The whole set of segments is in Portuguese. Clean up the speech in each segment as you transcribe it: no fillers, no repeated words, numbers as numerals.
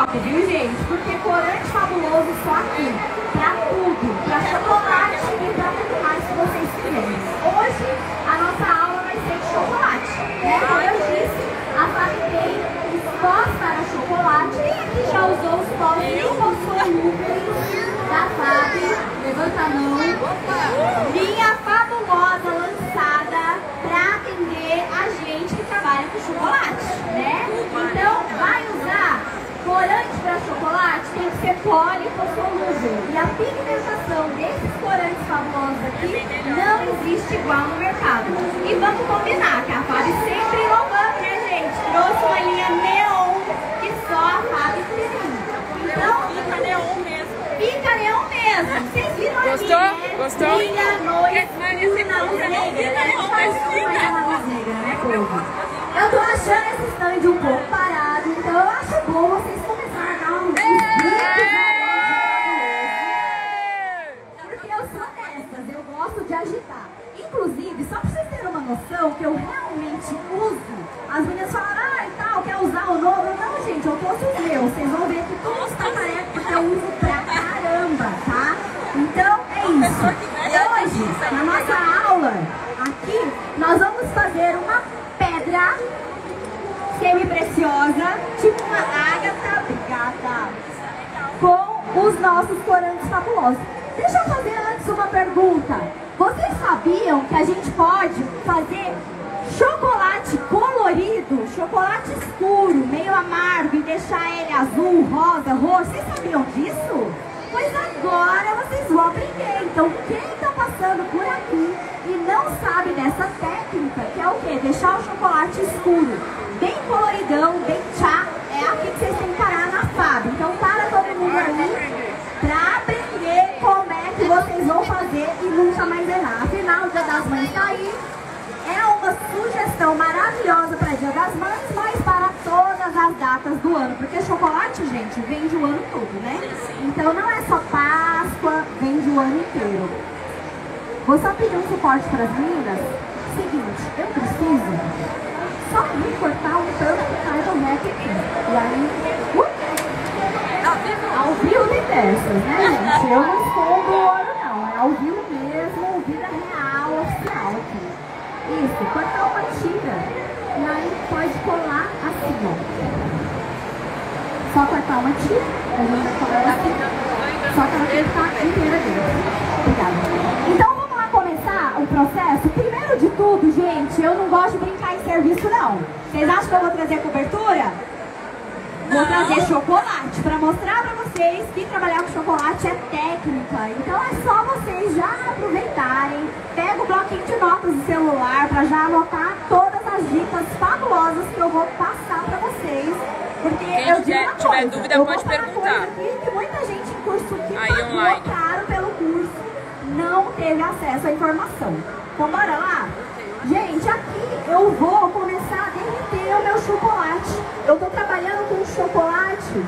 foco, viu, gente? Porque corante fabuloso só aqui. Pra tudo. Pra chocolate e pra tudo mais que vocês quiserem. Hoje, a nossa aula vai ser de chocolate. Né? Como eu disse, a Fabi tem os pós para chocolate. Quem aqui já usou os pós lipossolúveis da Fabi? Levanta a mão. Linha fabulosa lançada para atender a gente que trabalha com chocolate, né? Então, vai usar corante para chocolate, tem que ser polipossolúvel. E a pigmentação desses corantes fabulosos aqui não existe igual no mercado. E vamos combinar que a Fabi sempre inovando, né, gente? Trouxe uma linha neon que só a Fabi tem. Então, fica neon mesmo. Fica neon mesmo. Vocês viram aqui, gostou? né? Gostou? Brilha a noite, Esse na luz negra. fica neon, mas fica. Na luz negra, né, povo? Eu tô achando esse stand um pouco parado, então eu acho bom vocês começarem a dar uns gritos. Porque eu sou dessas, eu gosto de agitar. Inclusive, só pra vocês terem uma noção que eu realmente uso, as meninas falam, ah, e tal, quer usar o novo? Não, gente, eu trouxe os meus. Vocês vão ver que todos estão carecas, porque eu uso pra caramba, tá? Então, é isso. E hoje, na nossa aula, aqui, nós vamos fazer uma pedra semi-preciosa, tipo uma ágata, obrigada, com os nossos corantes fabulosos. Deixa eu fazer antes uma pergunta. Vocês sabiam que a gente pode fazer chocolate colorido, chocolate escuro, meio amargo, e deixar ele azul, rosa, roxo? Vocês sabiam disso? Pois agora vocês vão aprender. Então, quem está passando por aqui e não sabe dessa técnica, que é o quê? Deixar o chocolate escuro, bem coloridão, bem tchá, é aqui que vocês têm que parar na Fabi. Então, para todo mundo aí para aprender como é que vocês vão fazer e nunca mais errar. Afinal, o Dia das Mães está aí. É uma sugestão maravilhosa para Dia das Mães, mas para todas as datas do ano. Porque chocolate, gente, vende o ano todo, né? Então não é só Páscoa, vende o ano inteiro. Vou só pedir um suporte para as meninas. Seguinte, eu preciso só me cortar um tanto que cai do rec aqui. E aí, ao vivo tem dessas, né, gente? Eu não escondo o ouro, não. É ao vivo mesmo, vida real, oficial aqui. Isso, cortar uma tira. E aí pode colar assim, ó. Só cortar uma tira. A gente vai colar assim. Só que ela tem que estar inteira dentro. Obrigada. Então vamos lá começar o processo. Primeiro de tudo, gente, eu não gosto de brincar em serviço, não. Vocês acham que eu vou trazer cobertura? Vou trazer chocolate para mostrar para vocês que trabalhar com chocolate é técnica. Então é só vocês já aproveitarem. Pega o bloquinho de notas do celular para já anotar todas as dicas fabulosas que eu vou passar para vocês. Porque quem eu digo uma tiver coisa, dúvida eu pode perguntar. Aqui que muita gente em curso que aí pagou online caro pelo curso não teve acesso à informação. Então bora lá? Gente, aqui eu vou começar a derreter o meu chocolate. Eu tô trabalhando com chocolate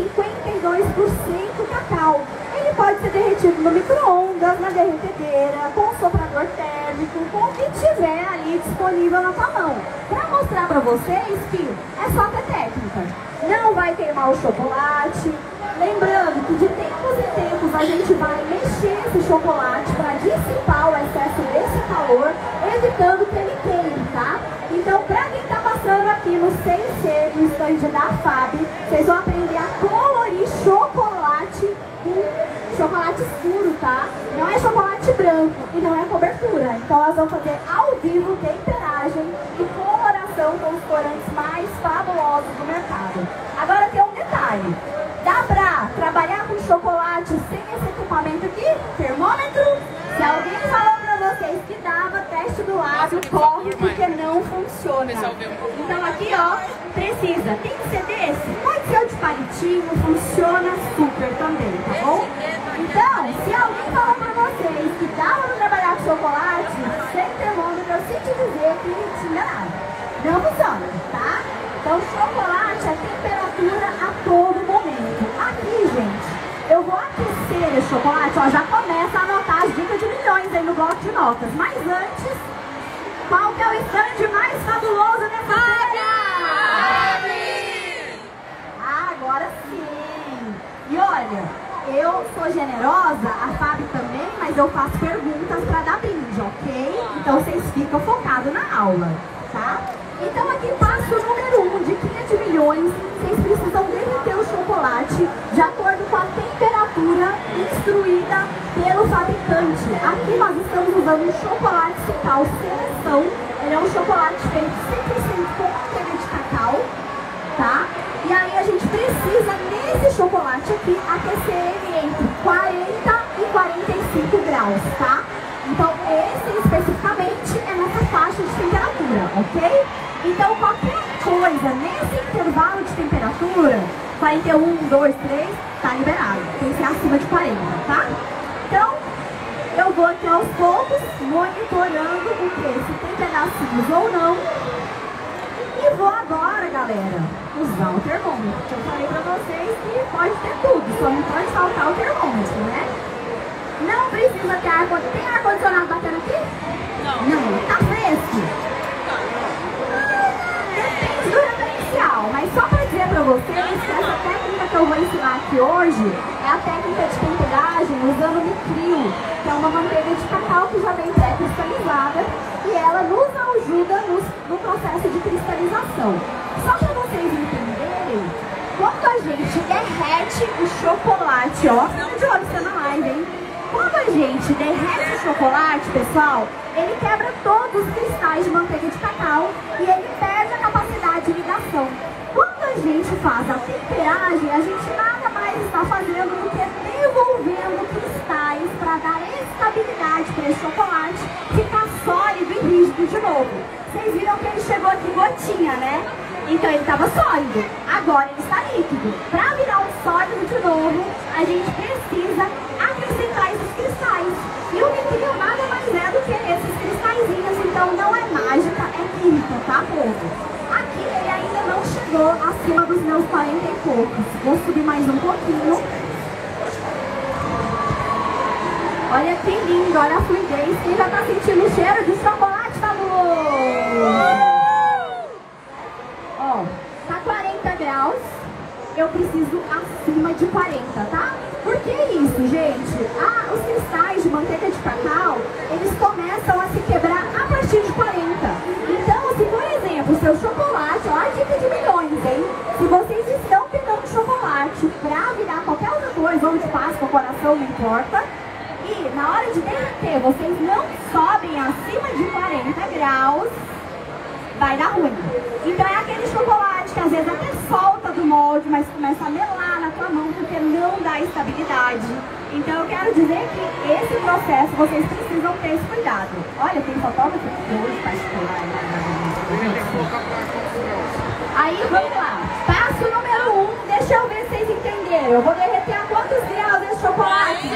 52% cacau. Ele pode ser derretido no micro-ondas, na derretedeira, com soprador térmico, com o que tiver ali disponível na tua mão. Pra mostrar pra vocês que é só ter técnica. Não vai queimar o chocolate. Lembrando que de tempos em tempos a gente vai mexer esse chocolate para dissipar o excesso desse calor, evitando que ele queime, tá? Então, para quem está passando aqui no CNC, no stand da Fabi, vocês vão aprender a colorir chocolate com chocolate escuro, tá? Não é chocolate branco e não é cobertura. Então, nós vamos fazer ao vivo temperagem e coloração com os corantes mais fabulosos do mercado. Agora tem um detalhe. Dá pra trabalhar com chocolate sem esse equipamento aqui? Termômetro? Se alguém falou pra vocês que dava, teste do lábio, corre porque não funciona. Então aqui, ó, precisa. Tem que ser desse? Pode ser o de palitinho, funciona super também, tá bom? Então, se alguém falou pra vocês que dava pra trabalhar com chocolate sem termômetro, eu sei te dizer que te enganaram. Não funciona, tá? Então, chocolate é temperatura a todo momento. Aqui, gente, eu vou aquecer esse chocolate, ó, já começa a anotar as dicas de milhões aí no bloco de notas. Mas antes, qual que é o stand mais fabuloso nessa feira? Ah, agora sim! olha, eu sou generosa, a Fábio também, mas eu faço perguntas para dar brinde, ok? Então vocês ficam focados na aula, tá? Então aqui passo número 1 de 500 milhões, vocês precisam derreter o chocolate de acordo com a temperatura instruída pelo fabricante. Aqui nós estamos usando um chocolate Cical Seleção, ele é um chocolate feito 100% com manteiga de cacau, tá? E aí a gente precisa, nesse chocolate aqui, aquecer ele entre 40 e 45 graus, tá? Então esse especificamente é nessa faixa de temperatura, ok? Então qualquer coisa nesse intervalo de temperatura, 41, 2, 3, tá liberado. Tem que ser acima de 40, tá? Então, eu vou aqui aos poucos, monitorando o que? Se tem pedacinhos ou não. E vou agora, galera, usar o termômetro. Eu falei pra vocês que pode ter tudo, só não pode faltar o termômetro, né? Não precisa ter ar-condicionado. Tem ar-condicionado batendo aqui? Não, tá fresco? Depende do referencial, mas só para dizer para vocês que essa técnica que eu vou ensinar aqui hoje é a técnica de temperagem usando Micril, que é uma manteiga de cacau que já vem pré-cristalizada e ela nos ajuda no processo de cristalização. Só para vocês entenderem, quando a gente derrete o chocolate, ó, fica de olho você na live, hein? Quando a gente derrete o chocolate, pessoal, ele quebra todos os cristais de manteiga de cacau e ele perde a capacidade de ligação. Quando a gente faz a temperagem, a gente nada mais está fazendo do que devolvendo cristais para dar estabilidade para esse chocolate ficar sólido e rígido de novo. Vocês viram que ele chegou aqui gotinha, né? Então ele estava sólido, agora ele está líquido. Para virar um sólido de novo, a gente precisa acrescentar esses cristais. E o Micril nada mais é do que esses cristalzinhos, então não é mágica, é química, tá, povo? Aqui ele ainda não chegou acima dos meus 40 e poucos. Vou subir mais um pouquinho. Olha que lindo, olha a fluidez. Quem já tá sentindo o cheiro de chocolate fabuloso? Ó, tá 40 graus, eu preciso acima de 40, tá? Por que isso, gente? Os cristais de manteiga de cacau, eles começam a se quebrar a partir de 40. Então, se por exemplo, o seu chocolate, ó, a dica de milhões, hein? Se vocês estão pegando chocolate pra virar qualquer outra coisa, ou de Páscoa, coração, não importa, e na hora de derreter, vocês não sobem acima de 40 graus, vai dar ruim. Então é aquele chocolate que às vezes até solta do molde, mas começa a melar na tua mão porque não dá estabilidade. Então eu quero dizer que esse processo vocês precisam ter esse cuidado. Olha, tem fotógrafo hoje particular. Aí vamos lá. Passo número 1, deixa eu ver se vocês entenderam. Eu vou derreter a quantos graus esse chocolate?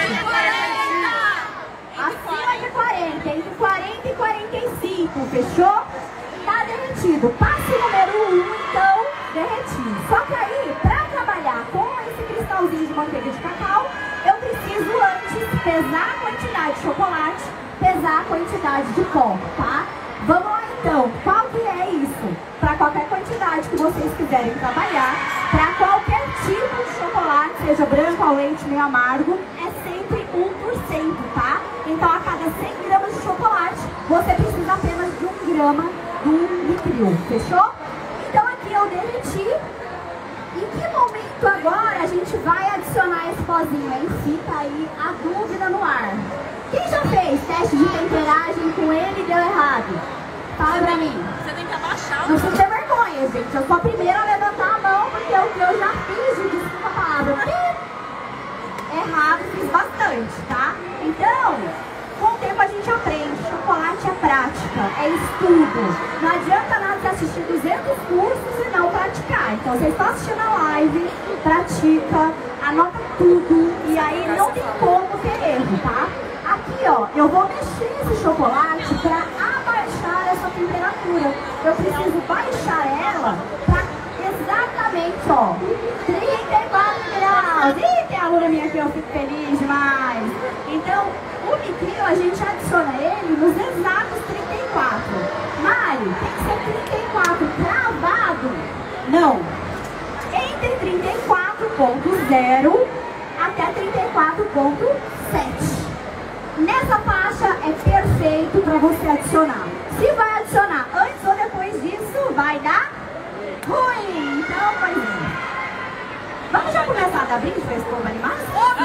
Acima de 40, entre 40 e 45, fechou? Tá derretido. Passo número 1, então, derretido. Só que aí, para trabalhar com esse cristalzinho de manteiga de cacau, eu preciso antes pesar a quantidade de chocolate, pesar a quantidade de pó, tá? Vamos lá então, qual que é isso? Para qualquer quantidade que vocês quiserem trabalhar, para qualquer tipo de chocolate, seja branco, ao leite, meio amargo, é sempre 1%, tá? Então a cada 100 gramas de chocolate, você precisa apenas de 1 grama do Micril, fechou? Então aqui eu derreti. Em que momento agora a gente vai adicionar esse pozinho, hein? Fica aí a dúvida no ar. Quem já fez teste de temperagem com ele e deu errado? Fala pra mim. Você tem que abaixar. Não precisa ter vergonha, gente. Eu sou a primeira a levantar a mão porque o que eu já fiz, e desculpa a palavra, errado, fiz bastante, tá? Então, com o tempo a gente aprende. Chocolate é prática, é estudo. Não adianta nada você assistir 200 cursos e não praticar. Então vocês estão assistindo a live, pratica, anota tudo e aí não tem como ter erro, tá? Aqui, ó, eu vou mexer esse chocolate para abaixar essa temperatura. Eu preciso baixar ela para exatamente, ó, 34 graus. Ih, tem aluna minha aqui, eu fico feliz demais. Então, o Micril, a gente adiciona ele nos exatos 34. Mário, tem que ser 34 cravado? Não. Entre 34,0 34,0 até 34,7. Nessa faixa é perfeito para você adicionar. Se vai adicionar antes ou depois disso, vai dar ruim. Então, pois é. Vamos já começar a dar brinde para esse povo animado?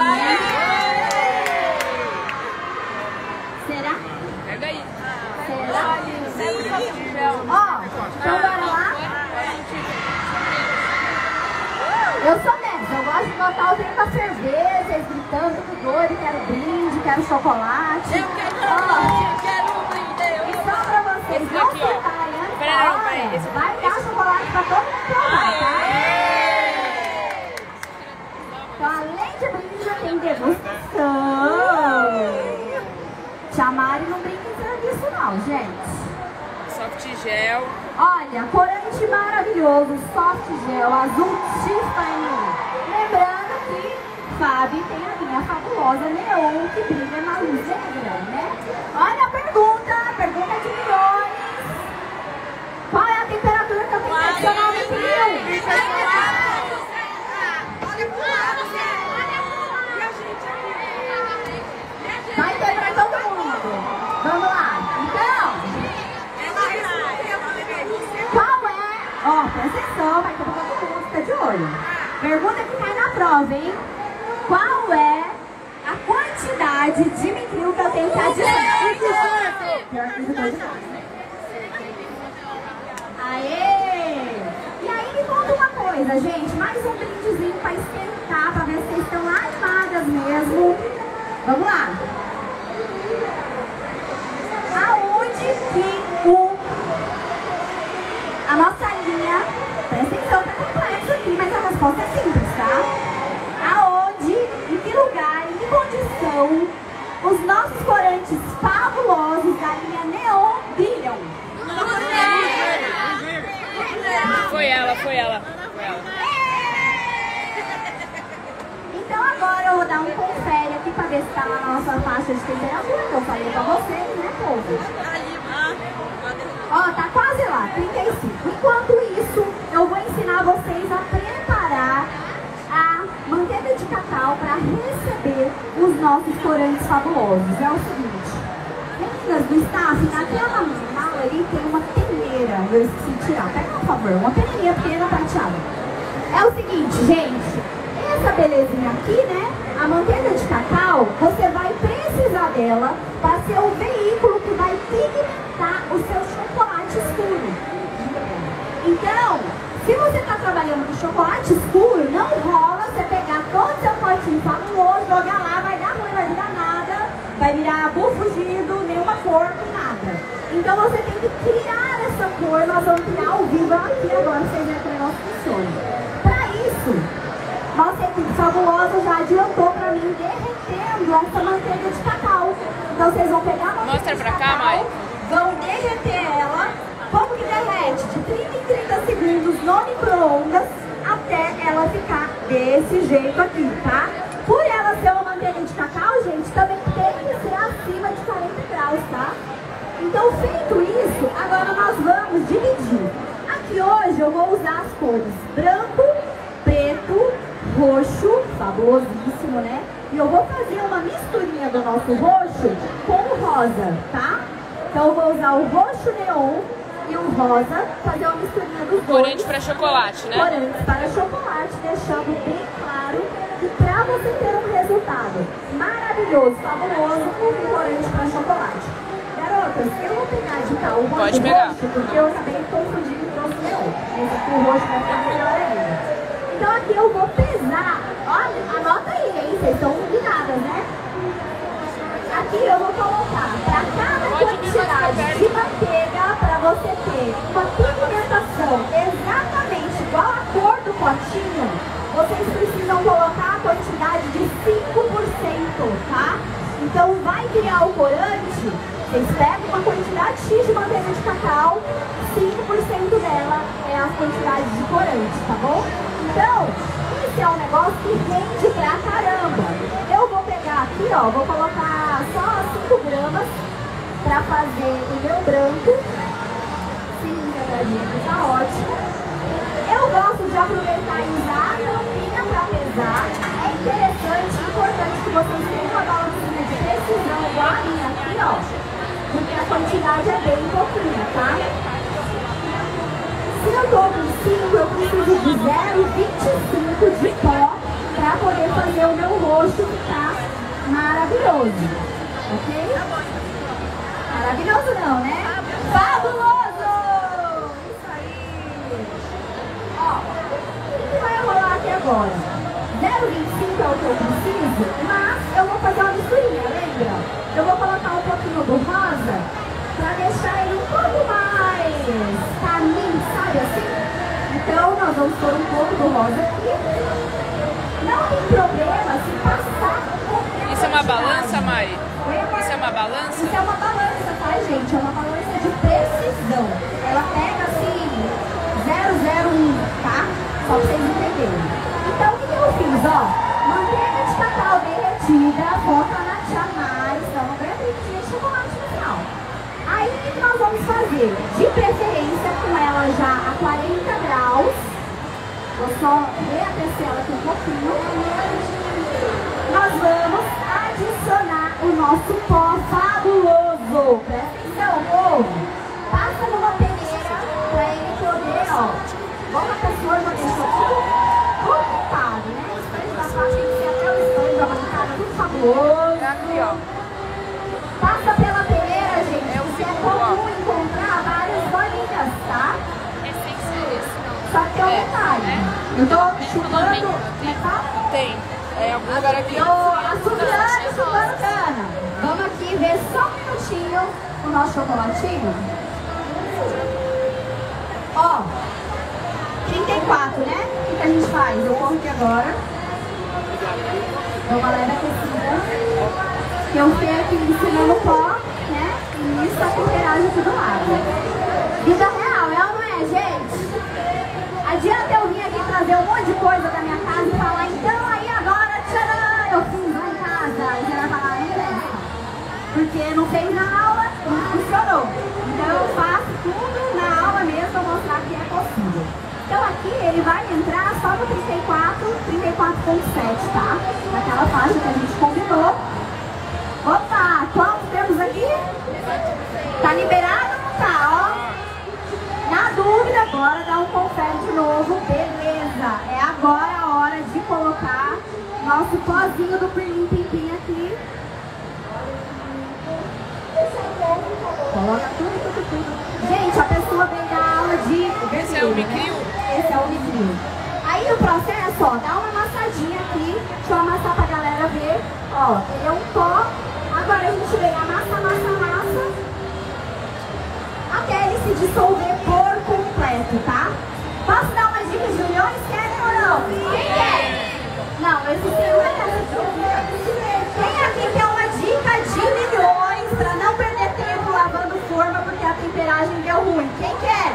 Será? Pega aí. Será? Ó, então bora lá. Eu sou dessa, eu gosto de botar o trem pra ferver, vocês gritando, tudo doido, quero brinde, quero chocolate. Eu quero um brinde. E só pra vocês não surtarem antes da hora, vai dar chocolate pra todo mundo provar, tá? Então, além de brinde, já tem degustação. Chamarem não brinca em serviço não, gente. Soft gel. Olha, corante maravilhoso, soft gel, azul Tiffany. Lembrando que Fabi tem a linha fabulosa neon que brilha na luz negra, né? Olha a pergunta de milhões. Qual é a temperatura que eu tenho que adicionar no frio? Vai ter pra todo mundo. Vamos lá. Então, qual é? Ó, presta atenção, vai ter pra todo mundo, fica de olho. Pergunta que cai na prova, hein? Qual é a quantidade de mitril que eu tenho que adicionar? Pior que isso dois. Aê! E aí me conta uma coisa, gente. Mais um brindezinho pra esquentar, pra ver se vocês estão animadas mesmo. Vamos lá. Aonde que a nossa linha, presta atenção, tá complexo aqui, mas a resposta é simples, tá? Aonde, em que lugar, em que condição os nossos corantes fabulosos da linha neon brilham? Foi ela. Então agora eu vou dar um confere aqui pra ver se tá na nossa faixa de temperatura, que eu falei pra vocês, né, povo? Ó, tá quase lá, 35. Enquanto isso, eu vou ensinar vocês a preparar a manteiga de cacau para receber os nossos corantes fabulosos. É o seguinte, meninas do staff, naquela mala ali tem uma peneira, eu esqueci de tirar. Pega, por favor, uma peneirinha pequena prateada. É o seguinte, gente, essa belezinha aqui, né, a manteiga de cacau, você vai precisar dela para ser o veículo que vai pigmentar o seu chocolate escuro. Então, se você está trabalhando com chocolate escuro, não rola você pegar todo o seu potinho fabuloso, jogar lá, vai dar ruim, vai virar nada, vai virar bufugido, nenhuma cor, nada. Então você tem que criar essa cor, nós vamos criar ao vivo aqui agora, vocês verem como o negócio funciona. Para isso, nossa equipe fabulosa já adiantou para mim derretendo essa manteiga de cacau. Então vocês vão pegar a manteiga Mostra de pra cá, cacau, Mari. vão derreter ela. Como que derrete? De 30 em 30 segundos no micro-ondas até ela ficar desse jeito aqui, tá? Por ela ser uma manteiga de cacau, gente, também tem que ser acima de 40 graus, tá? Então, feito isso, agora nós vamos dividir. Aqui hoje eu vou usar as cores branco, preto, roxo, fabulosíssimo, né? E eu vou fazer uma misturinha do nosso roxo com o rosa, tá? Então eu vou usar o roxo neon e o rosa, fazer uma misturinha dos dois. Corante para chocolate, né? Corantes para chocolate, deixando bem claro que para você ter um resultado maravilhoso, fabuloso, use corante para chocolate. Garotas, eu vou pegar de cá o roxo, porque eu acabei confundindo com o neon. Esse aqui, o roxo vai ficar melhor ainda. Então aqui eu vou pesar, olha, anota aí, hein, vocês estão ligadas, né? Aqui eu vou colocar para cada quantidade de manteiga, para você ter uma pigmentação exatamente igual a cor do potinho, vocês precisam colocar a quantidade de 5%, tá? Então vai criar o corante, vocês pegam uma quantidade X de manteiga de cacau, 5% dela é a quantidade de corante, tá bom? Então, esse é um negócio que rende pra caramba. Eu vou pegar aqui, ó, vou colocar só 5 gramas pra fazer o meu branco. 5 graminhas, tá ótimo. Eu gosto de aproveitar e usar a tampinha pra pesar. vocês têm uma balancinha de precisão igual a minha aqui, ó. Porque a quantidade é bem pouquinha, tá? Se eu tô com 5, eu preciso de 0,25 de pó para poder fazer o meu rosto ficar maravilhoso. Ok? Maravilhoso não, né? Fabuloso! Isso aí! Ó, o que vai rolar aqui agora? 0,25 é o que eu preciso, mas eu vou fazer uma misturinha, lembra? Eu vou colocar um pouquinho do rosa para deixar ele um pouco mais carmim, sabe assim? Então nós vamos pôr um pouco do rosa aqui. Não tem problema se passar um pouquinho. Isso é uma balança, Mari? Isso é uma balança? Isso é uma balança, tá, gente? É uma balança de precisão. Ela pega assim 0,01, tá? Só pra vocês entenderem. Então o que eu fiz, ó? Manteiga de cacau derretida, foca na tia Mari, então não ganha brindinha de chocolate no final. Aí o que nós vamos fazer? De preferência com ela já a 40 graus. Vou só reaquecer ela aqui um pouquinho. Nós vamos adicionar o nosso pó fabuloso. Presta atenção, povo. Passa numa peneira para ele poder, ó. Como a pessoa já deixou tudo ocupado, né? O espelho da parte tem que ser até o espelho da bancada, tudo fabuloso. Aqui, ó. Passa pela peneira, gente, porque é comum encontrar várias bolinhas, tá? Só que tem um detalhe. Eu tô chupando metal? Tem. É algum lugar aqui. Tô açucrando, chupando cana. Vamos aqui ver só um minutinho o nosso chocolatinho. Ó, 34, né? O que a gente faz? Eu corro aqui agora. Dou uma leve aquecida. Eu fiquei aqui ensinando o pó, né? E isso a temperagem aqui do lado. Vida real, é ou não é, gente? Adianta eu vir aqui trazer um monte de coisa da minha casa e falar, então aí agora, tcharam, eu fiz lá em casa. E você vai falar, não interessa. Porque não fez na aula, não funcionou. Então eu faço tudo na aula mesmo para mostrar que é possível. Então aqui ele vai entrar só no 34,7, tá? Naquela faixa que a gente combinou. Opa, quantos temos aqui? Tá liberado ou não tá, ó? Na dúvida, agora dá um confere de novo. Beleza, é agora a hora de colocar nosso pozinho do Pirlim Pimpim aqui. Coloca tudo. Gente, a pessoa vem da aula de... Esse é o miquinho? Esse é o miquinho. Aí o processo, ó, dá uma amassadinha aqui. Deixa eu amassar pra galera ver. Ó, ele é um pó. Agora a gente vem amassa. Até ele se dissolver por completo, tá? Posso dar uma dica de milhões? Querem ou não? Quem quer? Não, esse sim não é essa. Quem aqui quer uma dica de milhões pra não perder tempo lavando forma porque a temperagem deu ruim? Quem quer?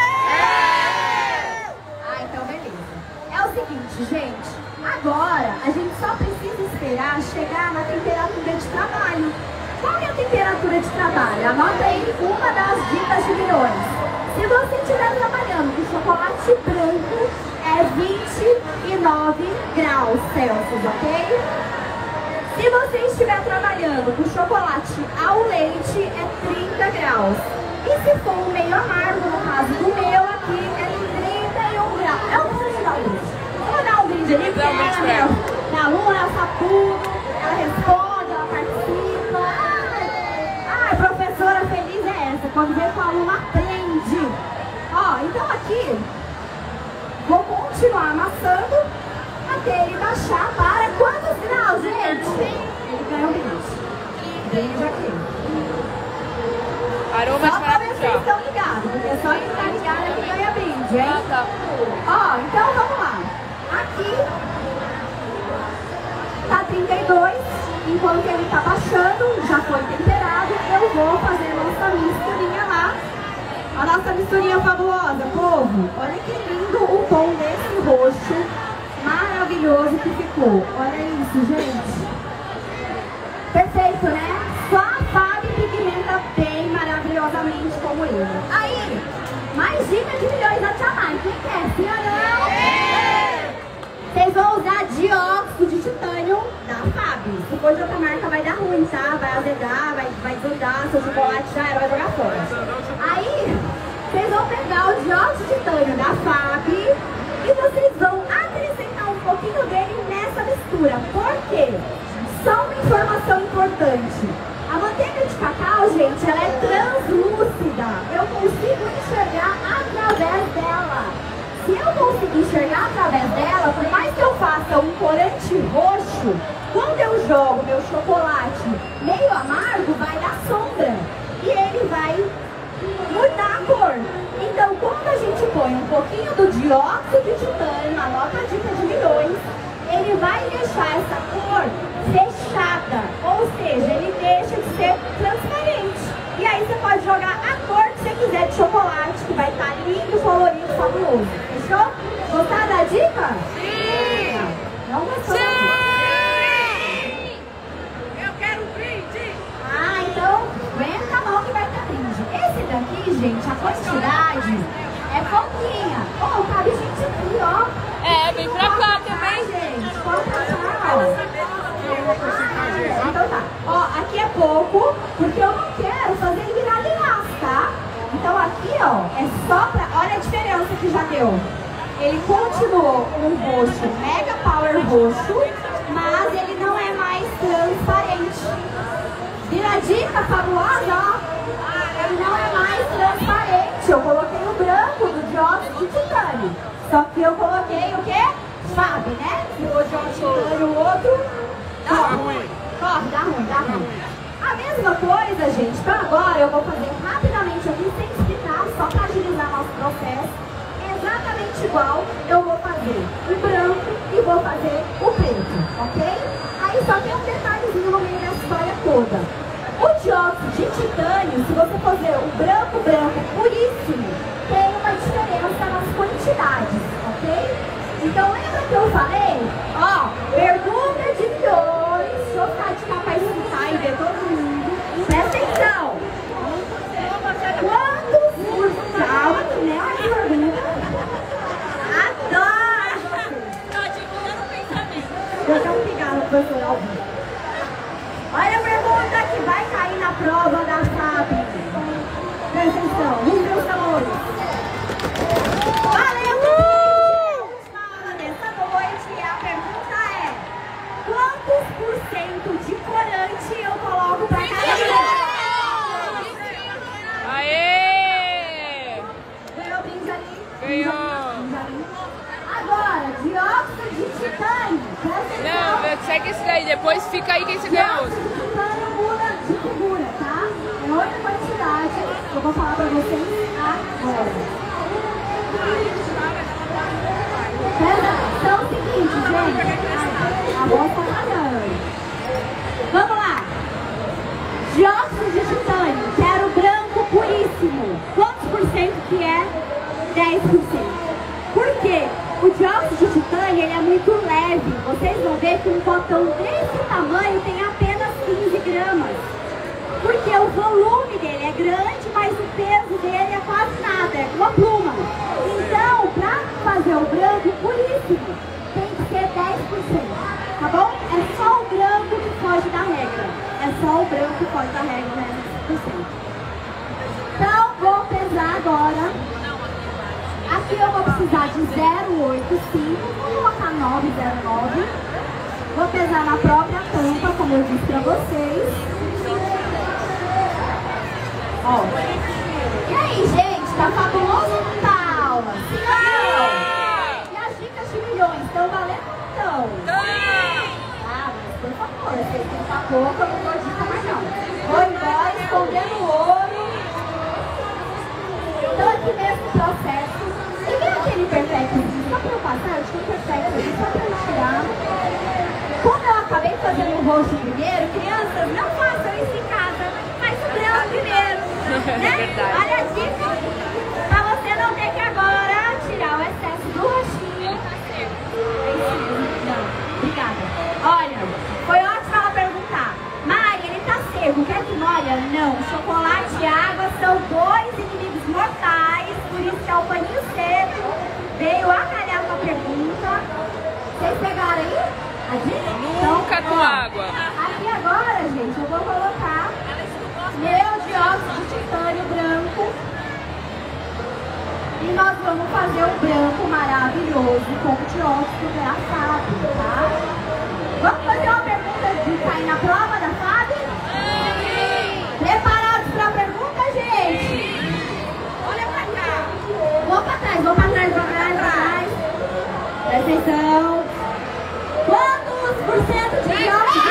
Ah, então beleza. É o seguinte, gente. Agora a gente só precisa esperar chegar na temperatura de trabalho. Qual é a temperatura de trabalho? Anota aí uma das dicas de milhões. Se você estiver trabalhando com chocolate branco, é 29 graus Celsius, ok? Se você estiver trabalhando com chocolate ao leite, é 30 graus. E se for um meio amargo, no caso do meu aqui, é 31 graus. Eu não preciso dar um brinde. Vou dar um brinde ali, porque ela, minha aluna, ela sabe tudo, ela responde, ela participa. A professora feliz é essa, quando vê que o aluno aprende. Ó, então aqui, vou continuar amassando até ele baixar para quantos graus, gente? Ele ganhou um brinde. Brinde aqui. Aroma só de para ver se vocês maracujá. estão ligados, porque só quem está ligado é que ganha brinde, hein? Tá. Ó, então vamos lá. Aqui tá 32, enquanto ele tá baixando, já foi temperado, eu vou fazer a nossa misturinha lá. A nossa misturinha fabulosa, povo. Olha que lindo o tom desse roxo maravilhoso que ficou. Olha isso, gente. Perfeito, né? Só a Fábio pigmenta bem maravilhosamente como ele. Aí, mais dica de milhões da Tia Mari. Quem quer? Sim ou não? Vocês vão usar dióxido de titânio da Fábio, se for de outra marca vai dar ruim, tá? Vai azedar, vai desandar, seu chocolate já era, vai jogar fora. Aí, vocês vão pegar o dióxido de titânio da Fábio e vocês vão acrescentar um pouquinho dele nessa mistura. Por quê? Só uma informação importante. A manteiga de cacau, gente, ela é translúcida. Eu consigo enxergar através dela. Se eu conseguir enxergar através dela, por mais que eu faça um corante roxo, quando eu jogo meu chocolate meio amargo, vai dar sombra. E ele vai mudar a cor. Então, quando a gente põe um pouquinho do dióxido de titânio, anota a dica de milhões, ele vai deixar essa cor fechada, ou seja, ele deixa de ser transparente. E aí você pode jogar a cor que você quiser de chocolate, que vai estar lindo, colorido, fabuloso. Fechou? Gostaram da dica? Sim! Não gostou? Sim! Eu quero um brinde! Ah, então aguenta a mão que vai ter brinde. Esse daqui, gente, a quantidade é pouquinha. Ó, cabe gente aqui, ó. É, vem pra cá também. Gente, pode passar, ó. Então tá. Ó, aqui é pouco, porque eu não quero fazer ele virar lilás, tá? Então aqui, ó, é só pra... Olha a diferença que já deu. Ele continuou um roxo, mega power roxo, mas ele não é mais transparente. Vira a dica fabulosa, ó. Ele não é mais transparente. Eu coloquei o branco do dióxido de titânio. Só que eu coloquei o quê? Sabe, né? Se o dióxido de titânio, o outro... Dá ruim. Corre, dá ruim. A mesma coisa, gente. Então agora eu vou fazer rapidamente aqui, sem explicar, só para agilizar nosso processo. Exatamente igual eu vou fazer o branco e vou fazer o preto, ok? Aí só tem um detalhezinho no meio dessa história toda. O dióxido de titânio, se você fazer o branco puríssimo, tem uma diferença nas quantidades, ok? Então lembra que eu falei? Ó, pergunta de milhões. Deixa eu ficar de capa e escutar e ver todo mundo. Presta atenção. Quantos por salto, né? Olha que pergunta. Adoro! Tô articulando o pensamento. Eu quero pegar no professor ao vivo. Olha a pergunta que vai cair na prova da FAP. Presta atenção. Vamos ver os sabores. Valeu! Quantos por cento de corante eu coloco pra cada Aê! Ganhou brinde ali? Ganhou! Agora, dióxido de titânio. Não, segue esse daí, depois fica aí quem se ganhou. Dióxido de titânio muda de figura, tá? É outra quantidade que eu vou falar pra vocês agora. Presta atenção, é o seguinte, gente. A voz tá falhando. Vamos lá. Dióxido de titânio, quero branco puríssimo. Quantos por cento que é? 10%. Por quê? O dióxido de titânio ele é muito leve. Vocês vão ver que um potão desse tamanho tem apenas 15 gramas. Porque o volume dele é grande, mas o peso dele é quase nada, é uma pluma. Então, para fazer o branco puríssimo, tem que ser 10%, tá bom? É só o branco que foge da regra. É só o branco que foge da regra, né? 10%. Então, vou pesar agora. Aqui eu vou precisar de 0,85, vou colocar 9,09. Vou pesar na própria tampa, como eu disse pra vocês. Ó. E aí, gente, tá fabuloso ou não tá, aula? Sim ou não? E as dicas de milhões, estão valendo ou não? Ah, mas por favor, vocês têm que estar pouco, eu não dou dica mais não. Vou embora escondendo ouro. Então aqui nesse processo, você vê aquele perfeito? Só pra eu passar, eu tinha um perfeito aqui, só pra eu tirar. Como eu acabei fazendo o roxo primeiro, crianças, não façam isso em casa, faz o branco primeiro. Né? Olha a dica, pra você não ter que agora tirar o excesso do roxinho. É isso mesmo. Não, obrigada. Olha, foi ótimo ela perguntar. Mari, ele tá seco, quer que molha? Não, chocolate e água são dois inimigos mortais, por isso que é o paninho seco. Veio a calhar com a pergunta. Vocês pegaram aí a dica? Então, açúcar com água. Aqui agora, gente, eu vou colocar meu dióxido de titânio branco. E nós vamos fazer um branco maravilhoso com dióxido da FAB, tá? Vamos fazer uma pergunta de cair na prova da FAB? Preparados para a pergunta, gente? Olha pra cá. Vou pra trás, vou pra trás, pra trás, pra trás. Presta atenção. Quantos por cento de dióxido?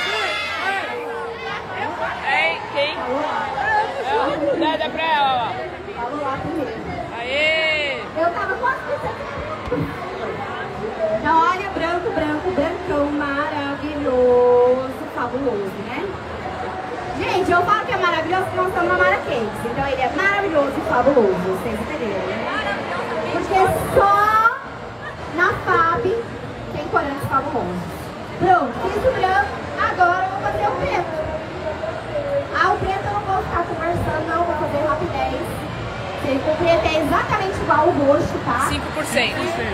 Quem? Dá pra ela, ó. Vamos lá primeiro. Aê! Eu tava quantos por cento? Então, olha, branco, branco, brancão, maravilhoso, fabuloso, né? Gente, eu falo que é maravilhoso porque nós estamos na Mara Cakes. Então, ele é maravilhoso e fabuloso, vocês entenderam, né? Porque só na FAB tem corantes fabulosos. Pronto, fiz o branco, agora eu vou fazer o preto. O preto eu não vou ficar conversando, não, vou fazer rapidez. O preto é exatamente igual ao roxo, tá? 5%.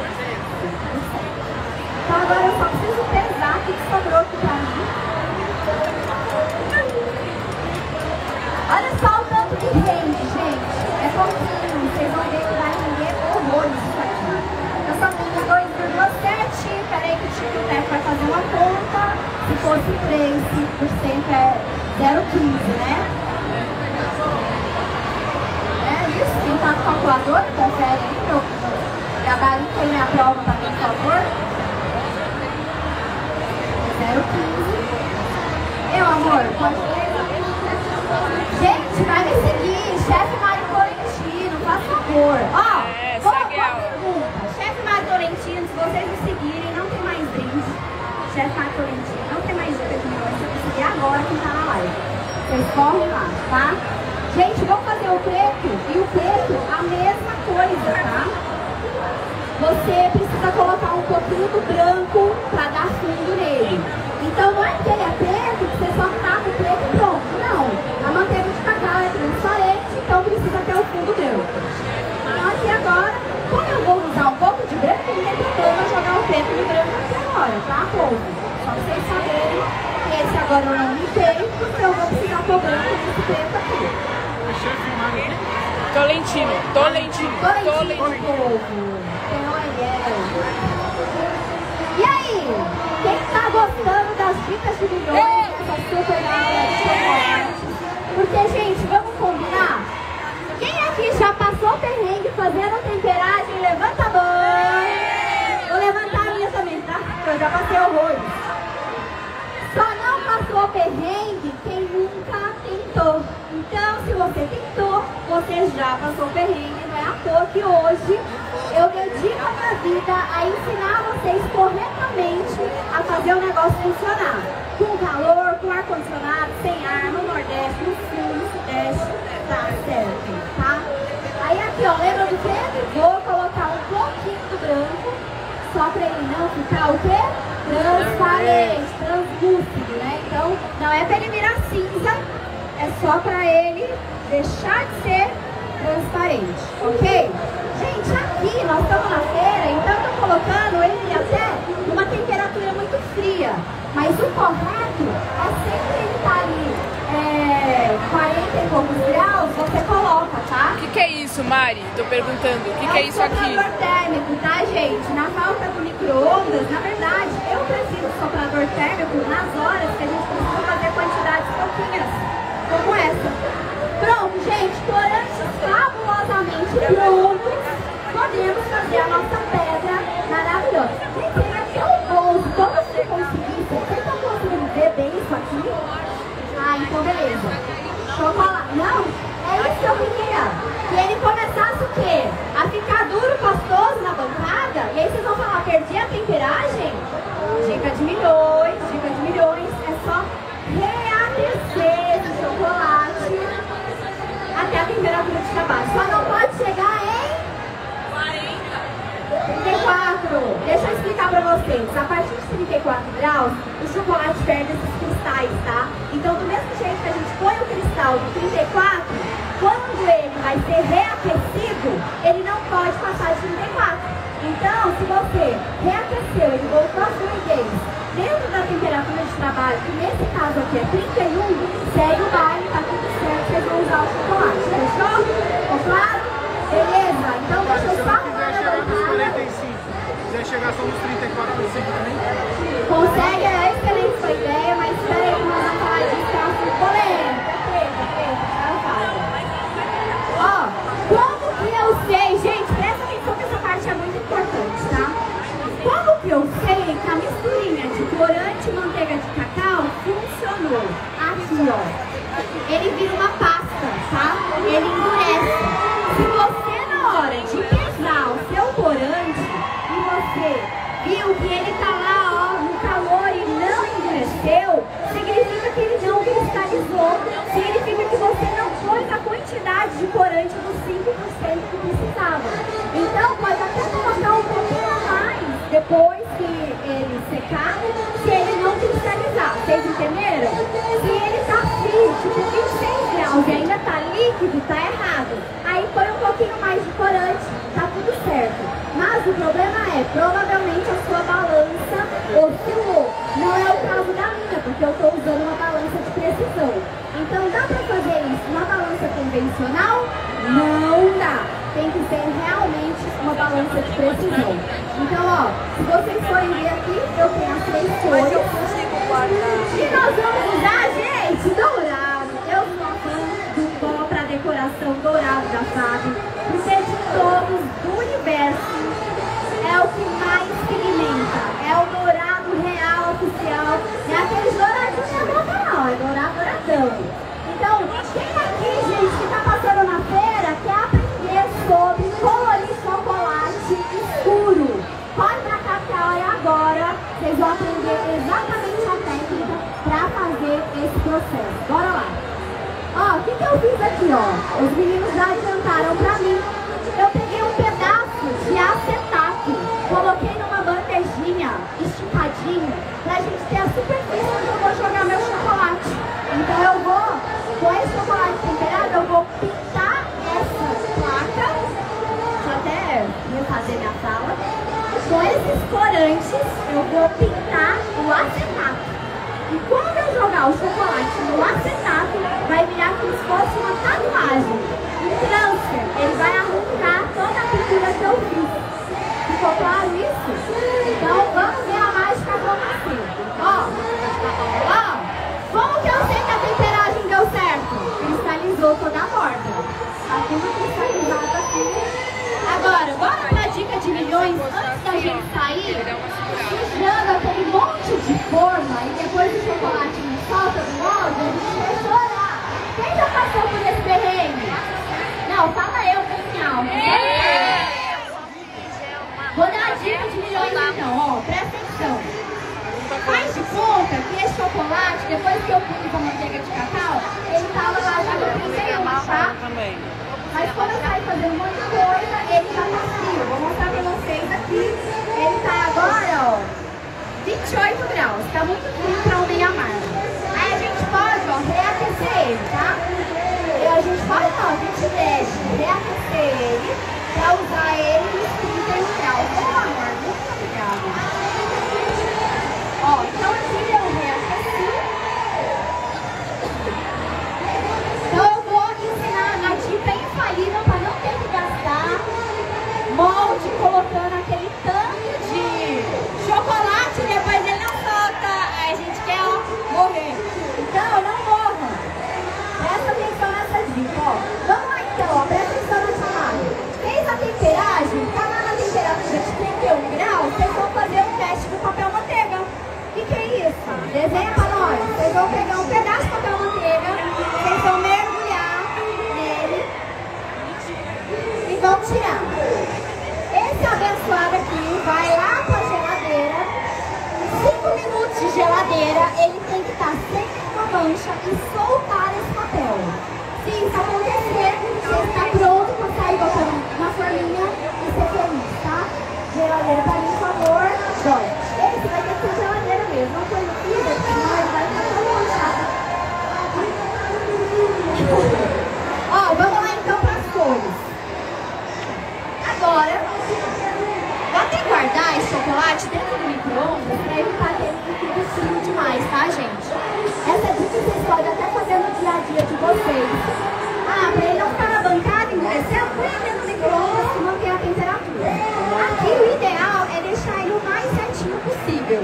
Então agora eu só preciso pesar o que sobrou aqui pra mim. Olha só o tanto que rende, gente. É pouquinho, vocês vão ver que vai render horrores isso aqui. Eu só tenho 2,7. Peraí que o Chico Neto vai fazer uma conta. Se fosse 3, 5% é 0,15, né? É isso, quem tá com calculadora, confere aí, meu gabarito aí na prova também, por favor. 0,15. Meu amor, pode ler? Gente, vai me seguir, chefe Mário Tolentino, faz favor. Ó, boa pergunta. Chefe Mário Tolentino, se vocês me seguirem, não tem mais brinde. Chefe Mário Tolentino, não tem mais dica de milhões, se eu seguir agora quem tá na live. Vocês correm lá, tá? Gente, vamos fazer o preto, e o preto, a mesma coisa, tá? Você precisa colocar um pouquinho do branco pra dar fundo nele. Então não é que ele é preto, que você só taca o preto e pronto. Não, a manteiga de cacau é transparente, então precisa ter o fundo branco. Então aqui agora, como eu vou usar um pouco de branco, não tem problema jogar o preto no branco aqui agora, tá, povo? Só pra vocês saberem que esse agora eu não limpei, porque eu vou precisar pôr branco desse preto aqui. Tolentino. Povo. E aí, quem tá gostando das dicas de milhões, dessa super aula de chocolate? Porque, gente, vamos combinar? Quem aqui já passou perrengue fazendo temperagem, levanta a mão. Vou levantar a minha também, tá? Eu já passei horrores. Só não passou perrengue quem nunca tentou. Então, se você tentou, você já passou perrengue. Não é à toa que hoje eu dedico a minha vida a ensinar vocês corretamente a fazer o negócio funcionar. Com calor, com ar-condicionado, sem ar, no Nordeste, no Sul, no Sudeste, tá certo, tá? Aí aqui, ó, lembra do preto? Vou colocar um pouquinho do branco, só pra ele não ficar o quê? Transparente, translúcido, né? Então, não é pra ele virar cinza, é só pra ele deixar de ser transparente, ok? Gente, aqui nós estamos na feira, então eu tô colocando ele até numa temperatura muito fria. Mas o correto é sempre ele estar ali 40 e poucos graus, você coloca, tá? O que é isso, Mari? Tô perguntando. O que é isso aqui? É um soprador térmico, tá, gente? Na falta do micro-ondas, na verdade, eu preciso de soprador térmico nas horas que a gente precisa fazer quantidades pouquinhas, como essa. Pronto, gente, corantes fabulosamente prontos. Podemos fazer a nossa pedra maravilhosa. Gente, ele é tão bom, como você conseguir, vocês estão conseguindo ver bem isso aqui? Ah, então beleza. Chocolate. Não, é isso que eu queria. Que ele começasse o quê? A ficar duro, pastoso na bancada. E aí vocês vão falar, perdi a temperagem? Dica de milhões. É só reaquecer esse chocolate até a temperatura de abaixo. Só não pode chegar em 34. Deixa eu explicar pra vocês. A partir de 34 graus, o chocolate perde esses cristais, tá? Então, do mesmo jeito que a gente põe o cristal de 34, quando ele vai ser reaquecido, ele não pode passar de 34. Então, se você reaqueceu, ele voltou à fluidez dentro da temperatura aniversário, que nesse caso aqui é 31, segue o baile, tá tudo certo, vocês vão usar o chocolate, fechou? Ficou claro? Beleza, então deixa eu só arrumar a bancada. Se quiser chegar só nos 34% também? Consegue, é excelente sua ideia, mas espera aí que nós vamos falar disso, que é um assunto polêmico. Ó, como que eu sei, gente, presta atenção que essa parte é muito importante, tá? Como que eu sei que a misturinha de corante e manteiga de cacau funcionou? Aqui, ó. Ele vira uma pasta, tá? Ele endurece. Se você, na hora de pesar o seu corante, e você viu que ele tá lá, ó, no calor e não endureceu, significa que ele não cristalizou. Significa que você não pôs a quantidade de corante dos 5% que precisava. Então, pode até colocar um pouquinho a mais depois que ele secar, se ele não cristalizar. Vocês entenderam? Se ele tá frio, tipo 26 graus e ainda tá líquido, tá errado. Aí põe um pouquinho mais de corante, tá tudo certo. Mas o problema é, provavelmente a sua balança oscilou. Não é o caso da minha, porque eu tô usando uma balança de precisão. Então dá pra fazer isso na balança convencional? Não dá. Tem que ser realmente uma balança de precisão. Então, ó, se vocês forem ver aqui, eu tenho as 3 cores. E nós vamos usar, gente, dourado. Eu sou fã do pó pra decoração dourado da Fábio, porque de todos do universo é o que mais pigmenta. É o dourado real, oficial. É aqueles douradinhos na boca não, é dourado douradão. Então, quem aqui, gente, que tá passando na feira, quer aprender sobre colorir chocolate escuro? Pode pra cá que a hora é agora. Vocês vão aprender exatamente a técnica pra fazer esse processo. Bora lá. Ó, o que eu fiz aqui, ó? Os meninos já adiantaram pra mim. Eu peguei um pedaço de acetato, coloquei numa bandejinha, esticadinho, pra gente ter a superfície onde eu vou jogar meu chocolate. Então eu vou, com esse chocolate temperado, eu vou pintar essa placa, deixa eu até refazer minha fala. Com esses corantes, eu vou pintar o acetato. E quando eu jogar o chocolate no acetato, vai virar como se fosse uma tatuagem. O transfer, ele vai arrancar toda a pintura que eu fiz. Ficou claro isso? Então vamos ver a mágica acontecer. Ó, como que eu sei que a temperagem deu certo? Cristalizou toda a borda. Tá tudo cristalizado aqui. Agora, bora pra dica de milhões antes da gente sair, sujando aquele monte de forma e depois o chocolate não solta do molde, a gente vai chorar. Quem já passou por esse perrengue? Não, fala eu bem alto. Vou dar a dica de milhões então, ó, presta atenção. Faz de conta que esse chocolate, depois que eu pus a manteiga de cacau, ele tava lá já no 31, tá? Mas quando eu saio fazendo um monte de coisa, ele tá frio. Vou mostrar pra vocês aqui. Ele tá agora, ó, 28 graus. Tá muito frio pra um meio amargo. Aí a gente pode, ó, reaquecer ele, tá? E a gente pode não, a gente deve reaquecer ele pra usar ele nos 31 graus. Meu amor, muito obrigada. Ó, então aqui eu reaqueci. Então eu vou ensinar a dica infalível para não ter que gastar molde colocando aquele tanto de chocolate e depois ele não solta. Aí a gente quer, ó, morrer. Então não morra. Presta atenção nessa dica, ó. Vamos lá então, ó, presta atenção na chamada. Fez a temperagem, tá lá na temperatura de 31 graus, vocês vão fazer um teste do papel manteiga. O que é isso? Desenha para nós. Vocês vão pegar um pedaço de papel manteiga, vocês vão mergulhar nele e vão tirar. Esse abençoado aqui vai lá para a geladeira. 5 minutos de geladeira, ele tem que estar sem nenhuma mancha e soltar esse papel. Se isso acontecer, você está pronto para sair botando na forminha e ser feliz, tá? Geladeira para mim, por favor. Dói. Esse vai ter que ser geladeira mesmo, não foi no freezer, senão ele vai ficar todo manchado. Ó, vamos lá então para as cores. Agora, vou até guardar esse chocolate dentro do micro-ondas para evitar ter ele tudo frio demais, tá, gente?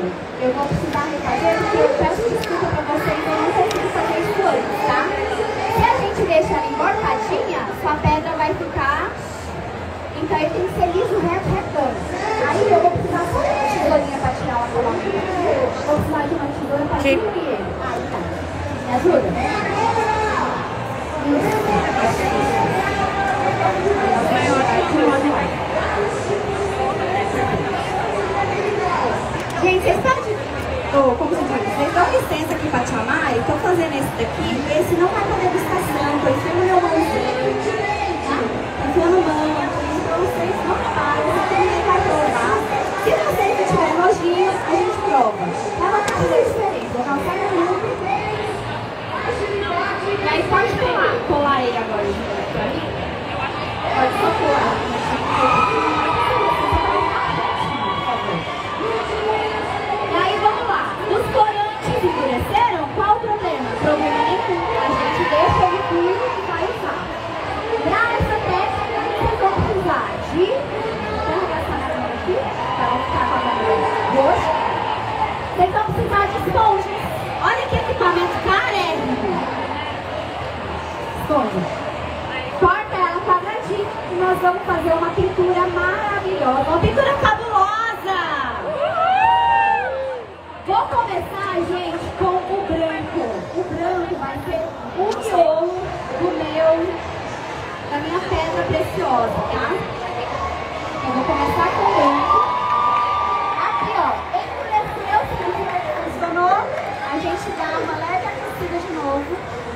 eu vou precisar refazer, porque eu peço desculpa pra vocês, eu não consigo fazer isso antes, tá? Se a gente deixa ela emborcadinha, sua pedra vai ficar... Então ele tem que ser liso, reto, retão. Aí eu vou precisar só de uma tesourinha pra tirar uma coloca aqui. Vou precisar de uma tesoura pra diminuir ele. Aí tá. Me ajuda? Gente, vocês podem... como se diz? Vocês dão licença aqui pra te amar? Eu tô fazendo esse daqui. Esse não vai pra degustação. Tô enfiando meu mãozinho. Tá? Enfiando mão. Vocês não trabalham, ninguém vai provar. Se vocês não tiverem nojinho, a gente prova. É uma coisa diferente, eu não saio muito. E aí pode colar ele agora, gente. Pode só colar. E aí vamos lá. Os corantes endureceram? Qual o problema? Problema nenhum. A gente deixa ele firme e vai usar. Pra essa técnica, vocês vão precisar de... Vou arregaçar na mão aqui, para não ficar com a mão roxa. Vocês vão precisar de esponjas. Olha que equipamento carérrimo. Esponja. Corta ela quadradinho e nós vamos fazer uma pintura maravilhosa. Uma pintura fabulosa. Vou começar, gente, com o branco. O branco vai ser o miolo da minha pedra preciosa, tá? Eu vou começar com o branco. Aqui, ó, endureceu, se funcionou, a gente dá uma leve aquecida de novo.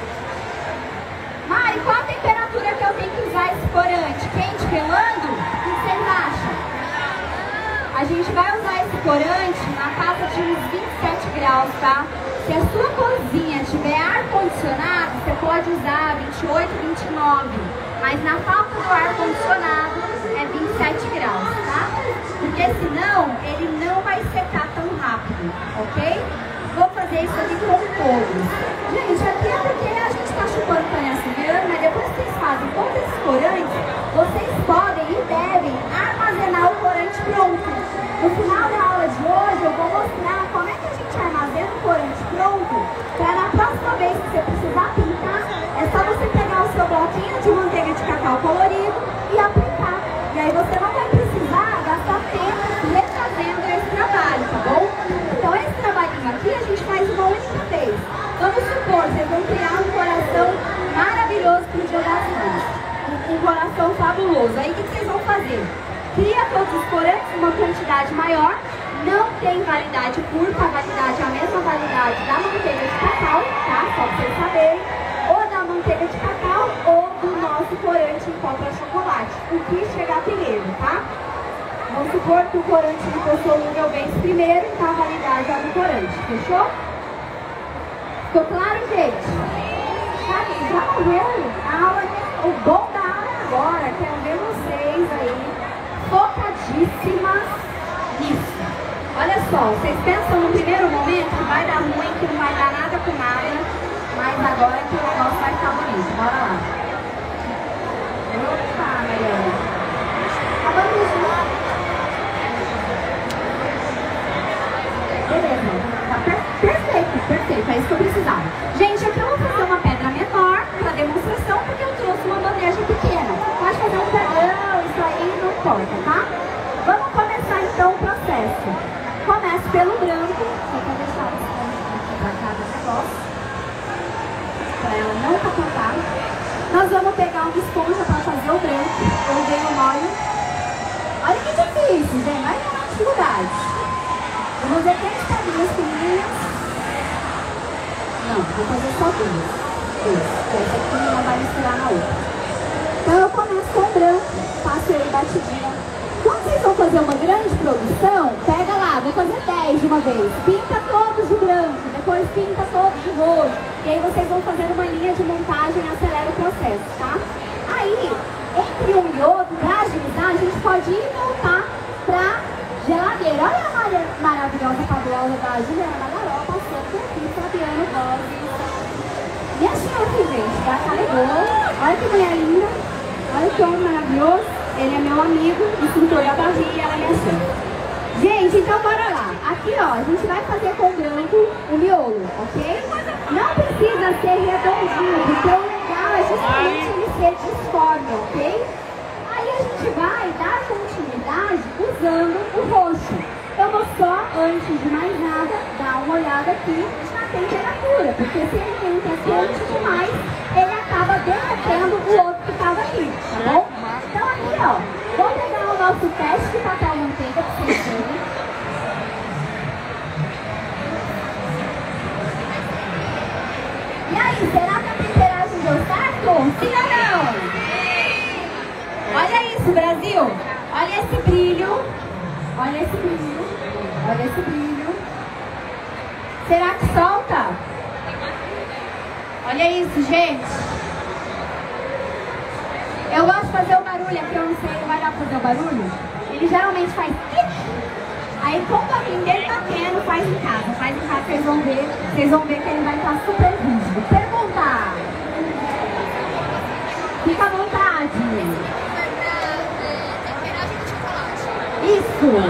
Mari, qual a temperatura que eu tenho que usar esse corante? Quente, pelando? O que vocês acham? A gente vai usar esse corante na casa de uns 27 graus, tá? Se a sua cozinha tiver ar-condicionado, você pode usar 28, 29. Mas na falta do ar-condicionado é 27 graus, tá? Porque senão ele não vai secar tão rápido, ok? Vou fazer isso aqui com todos. Gente, aqui é porque a gente tá chupando panela assoviando, mas depois que vocês fazem todos esses corantes, vocês podem e devem armazenar o corante pronto. No final da aula de hoje eu vou mostrar como é que a gente armazena o corante pronto, para na próxima vez que você precisar pintar, é só você pegar o seu bloquinho de manteiga de cacau colorido e aplicar. E aí você não vai precisar gastar tempo refazendo esse trabalho, tá bom? Então esse trabalhinho aqui a gente faz uma única vez. Vamos supor, vocês vão criar um coração maravilhoso pro Dia das Mães. Um coração fabuloso. Aí o que vocês vão fazer? Cria todos os corantes em uma quantidade maior. Não tem validade curta, a validade é a mesma validade da manteiga de cacau, tá? Só pra vocês saberem. Ou da manteiga de cacau ou do nosso corante em pó para chocolate. O que chegar primeiro, tá? Vamos supor que o corante lipossolúvel vence primeiro, então a validade é do corante. Fechou? Ficou claro, gente? Já morreu? A aula, o bom da aula é agora. Quero ver vocês aí focadíssimas nisso. Olha só, vocês pensam no primeiro momento que vai dar ruim, que não vai dar nada com nada, mas agora que o negócio vai ficar bonito. Bora lá. Opa, Mariana. Vamos lá. Beleza. Tá perfeito, perfeito. É isso que eu precisava. Gente, aqui eu vou fazer uma pedra menor para demonstração, porque eu trouxe uma bandeja pequena. Pode fazer um pedrão, isso aí não importa, tá? Vamos começar então o processo. Começo pelo branco. Só para deixar para cada negócio, para ela não capotar. Nós vamos pegar uma esponja para fazer o branco. Eu venho o molho. Olha que difícil, gente. Olha a dificuldade. Eu vou fazer 3 pedrinhas pequenininhas. Não, vou fazer só 2. Essa aqui não vai misturar na outra. Então eu começo com o branco. Faço ele batidinho. Quando vocês vão fazer uma grande produção, pega lá, vou fazer 10 de uma vez. Pinta todos de branco, depois pinta todos de roxo. E aí vocês vão fazendo uma linha de montagem e acelera o processo, tá? Aí, entre um e outro, pra agilizar, a gente pode ir e voltar pra geladeira. Olha a maravilhosa fabulosa da Juliana Garol, passando por aqui, Fabiano Rose. Minha chefe, gente, já carregou. Olha que mulher linda. Olha que homem maravilhoso. Ele é meu amigo, instrutor da Bavi, e ela é minha chefe. Gente, Gente, então bora lá. Aqui, ó, a gente vai fazer com branco o miolo, ok? Não precisa ser redondinho, porque o legal é justamente ele ser disforme, ok? Aí a gente vai dar continuidade usando o roxo. Eu vou só, antes de mais nada, dar uma olhada aqui na temperatura, porque se ele entra quente demais, ele acaba derretendo o outro que estava aqui, tá bom? Então aqui, ó, vou pegar o nosso teste de papel manteiga para vocês verem. E aí, será que a temperagem deu certo? Sim ou não? Olha isso, Brasil! Olha esse brilho! Olha esse brilho! Olha esse brilho! Será que solta? Olha isso, gente! Eu gosto de fazer o barulho aqui, eu não sei, vai dar pra fazer o barulho? Ele geralmente faz... Aí, como a mim dele tá tendo, faz em casa, vocês vão ver que ele vai estar super rígido. Perguntar! Fica à vontade! Isso!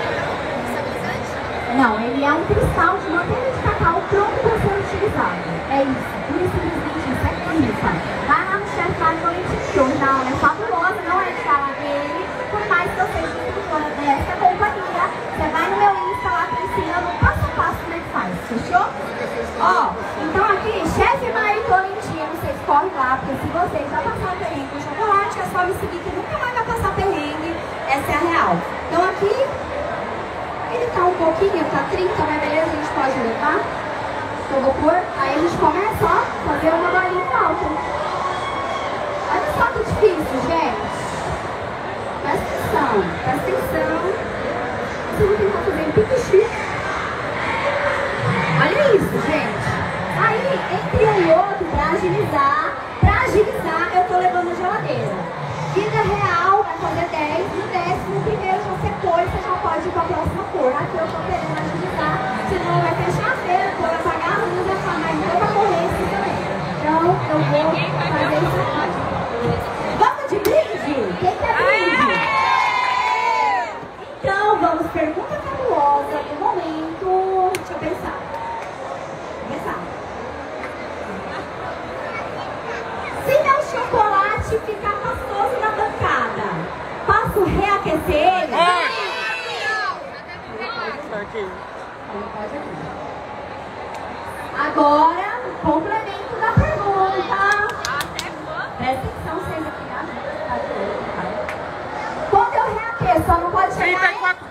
Não, ele é um cristal de manteiga de cacau pronto para ser utilizado. É isso, pura e simplesmente isso, é química. Vai lá no Chef Valentim, que hoje a aula é fabulosa, não é de falar dele, por mais que eu seja instrutora dessa companhia. Você vai no meu Insta lá que eu ensinando passo a passo como é que faz, fechou? Ó, então aqui, Chef Valentim, vocês correm lá, porque se vocês já passaram perrengue com chocolate, é só me seguir que nunca mais vai passar perrengue, essa é a real. Então aqui, ele tá um pouquinho, tá 30, mas beleza, a gente pode levar. Eu vou pôr, aí a gente começa, ó, fazer uma bolinha alta. Olha só que difícil, gente. Presta atenção, presta atenção. Vocês vão tentar fazer um pique. Olha isso, gente. Aí, entre um e outro, pra agilizar, eu tô levando a geladeira. Vida real, vai fazer 10, no 10º primeiro já secou e você já pode ir pra próxima cor. Aqui eu tô querendo agilizar, senão vai fechar a feira, vou apagar a luz, vai ficar mais doido pra correr esse também. Então, eu vou fazer isso aqui. Vamos de brinde? Quem quer brinde? Então, vamos, pergunta fabulosa do momento. Deixa eu pensar. Se meu chocolate ficar pastoso na bancada, posso reaquecer ele? Agora, complemento da pergunta. Presta atenção, vocês aqui na vida. Quando eu reaqueço, só não pode chegar... 34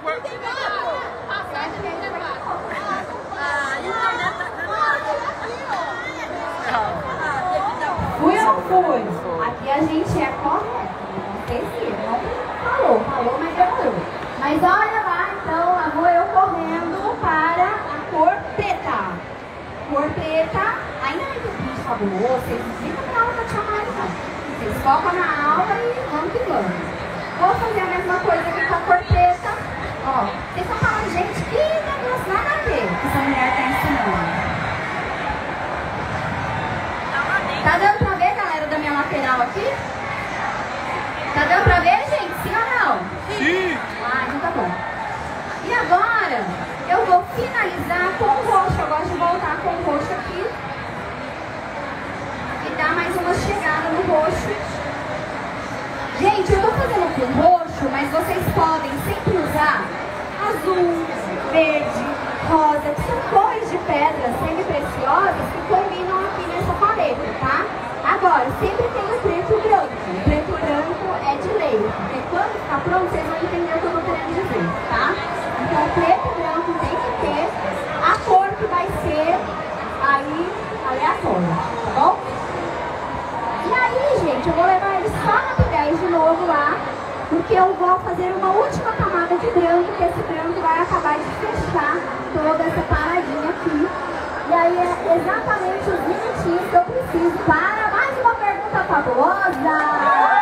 Fui ou não fui? Aqui a gente é correto. Não sei se não falou, mas demorou. Mas olha lá, então, lá vou eu correndo para a cor preta. Cor preta, ainda não tem vídeo fabuloso, vocês ficam na aula da Tia Marisa. Vocês focam na aula e vamos que vamos. Vou fazer a mesma coisa aqui com a cor preta. Ó, vocês estão falando, gente, que negócio nada a ver que essa mulher está ensinando. Tá dando pra ver, galera, da minha lateral aqui? Tá dando pra ver, gente? Sim ou não? Sim! Ah, então tá bom. E agora, eu vou finalizar com o roxo. Eu gosto de voltar com o roxo aqui. E dar mais uma chegada no roxo. Gente, eu tô fazendo com roxo, mas vocês podem sempre usar azul, verde, rosa, que são cores de pedras semi-preciosas que combinam aqui nessa paleta, tá? Agora, sempre tem o preto e branco. O preto e branco é de lei, porque quando ficar pronto, vocês vão entender o que eu tô querendo dizer, tá? Então, o preto e branco tem que ter a cor que vai ser aí aleatória, tá bom? E aí, gente, eu vou levar ele só na P10 de novo lá, porque eu vou fazer uma última camada de branco, que esse branco vai acabar de fechar toda essa paradinha aqui. E aí é exatamente os minutinhos que eu preciso para mais uma pergunta fabulosa.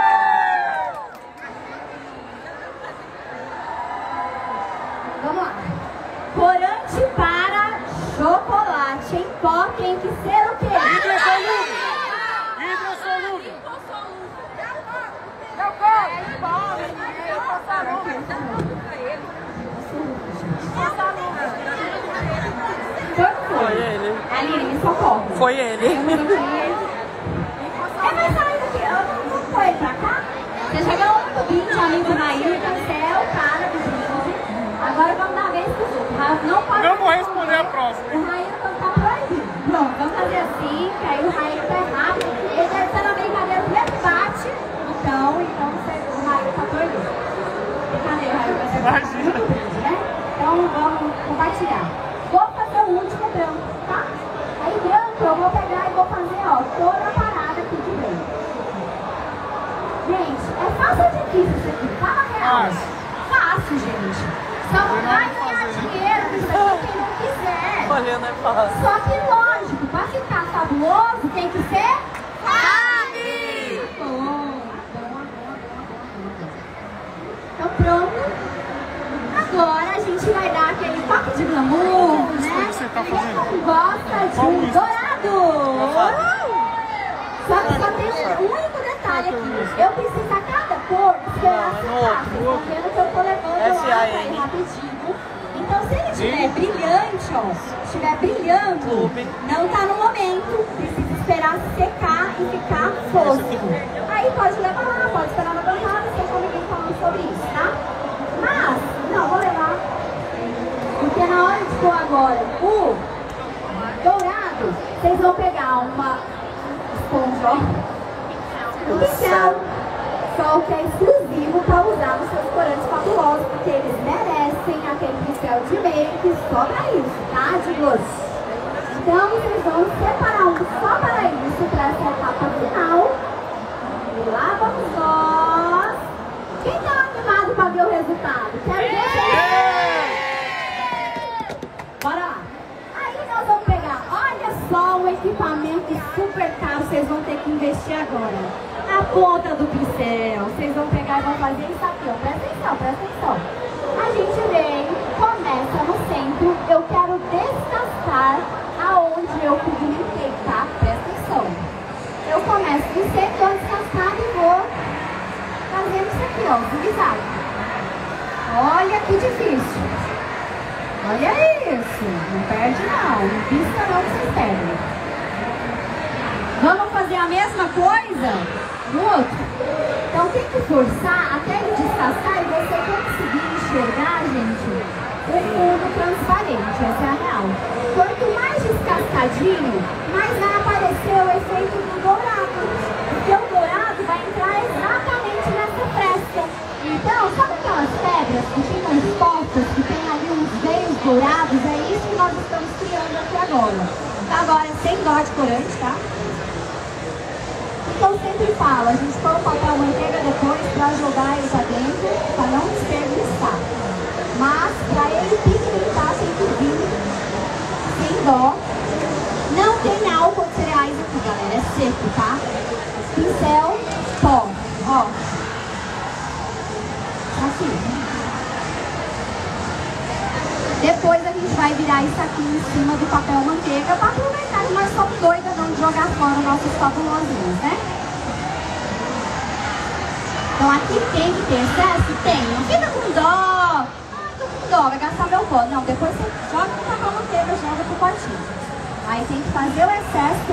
Vamos lá. Corante para chocolate em pó tem que ser o quê? Hidrossolúvel! Hidrossolúvel! Não corre! Aline, me socorre. Foi ele. É mais saída aqui. Não foi pra cá? Você já ganhou um brinde, amigo do Raí, você é o cara do brinde. Agora vamos dar a vez pro outro. Não pode. Não vou responder a próxima. O Raí não tá proibido. Pronto, vamos fazer assim, que aí o Raí tá errado. Ele deve estar na brincadeira do empate. Então o Raí tá proibido. Brincadeira, Raí vai ser muito brinde, né? Então vamos compartilhar. Vou fazer o último branco, tá? Aí branco eu vou pegar e vou fazer, ó, toda a parada aqui de branco. Gente, é fácil ou difícil isso aqui? Fala real. Fácil, gente. Só não vai ganhar dinheiro isso aqui quem não quiser. Olhando é fácil. Só que lógico, pra ficar fabuloso tem que ser fácil. Bom. Então pronto. Agora a gente vai dar aquele toque de glamour, né? Quem não gosta de um dourado? Só que só tem um único detalhe aqui. Eu preciso a cada cor esperar secar. Vocês estão vendo que eu tô levando lá aí rapidinho. Então se ele estiver brilhante, ó, estiver brilhando, não tá no momento. Precisa esperar secar e ficar fosco. Aí pode levar lá, pode esperar na bancada, sem como ninguém falando sobre isso, tá? Mas, não, vou levar. Porque na hora de pôr agora o dourado, vocês vão pegar uma esponja, um pincel, só que é exclusivo para usar nos seus corantes fabulosos, porque eles merecem aquele pincel de make só para isso, tá? De gloss. Então, vocês vão separar um só para isso, para essa etapa final. E lá vamos nós. Quem tá animado para ver o resultado? Quero ver vocês! Bora lá! Aí nós vamos pegar, olha só o equipamento super caro, vocês vão ter que investir agora. A ponta do pincel, vocês vão pegar e vão fazer isso aqui, ó. Presta atenção, presta atenção. A gente vem, começa no centro, eu quero descascar aonde eu pigmentei, tá? Presta atenção. Eu começo no centro, vou descascar e vou fazendo isso aqui, ó, zigue-zague. Olha que difícil. Olha isso. Não perde não. Não pisca não que vocês perdem. Vamos fazer a mesma coisa no outro. Então tem que forçar até ele descascar e você conseguir enxergar, gente, o fundo transparente. Essa é a real. Quanto mais descascadinho, mais vai aparecer o efeito do dourado. Porque o dourado vai entrar exatamente nessa fresca. Então, sabe aquelas pedras que ficam expostas, que tem ali uns veios dourados? É isso que nós estamos criando aqui agora. Agora, sem dó de corante, tá? Então, eu sempre falo, a gente põe o papel manteiga depois para jogar ele pra dentro, para não desperdiçar. Mas, para ele pigmentar, tem que vir sem dó. Não tem álcool de cereais aqui, galera, é seco, tá? Pincel, pó, ó. Assim. Depois a gente vai virar isso aqui em cima do papel manteiga para aproveitar que nós somos doidas não de jogar fora nossos fabulosinhos, né? Então aqui tem que ter excesso? Tem. Não fica com dó. Tô com dó, vai gastar meu pó. Não, depois você joga no papel manteiga, joga pro potinho. Aí tem que fazer o excesso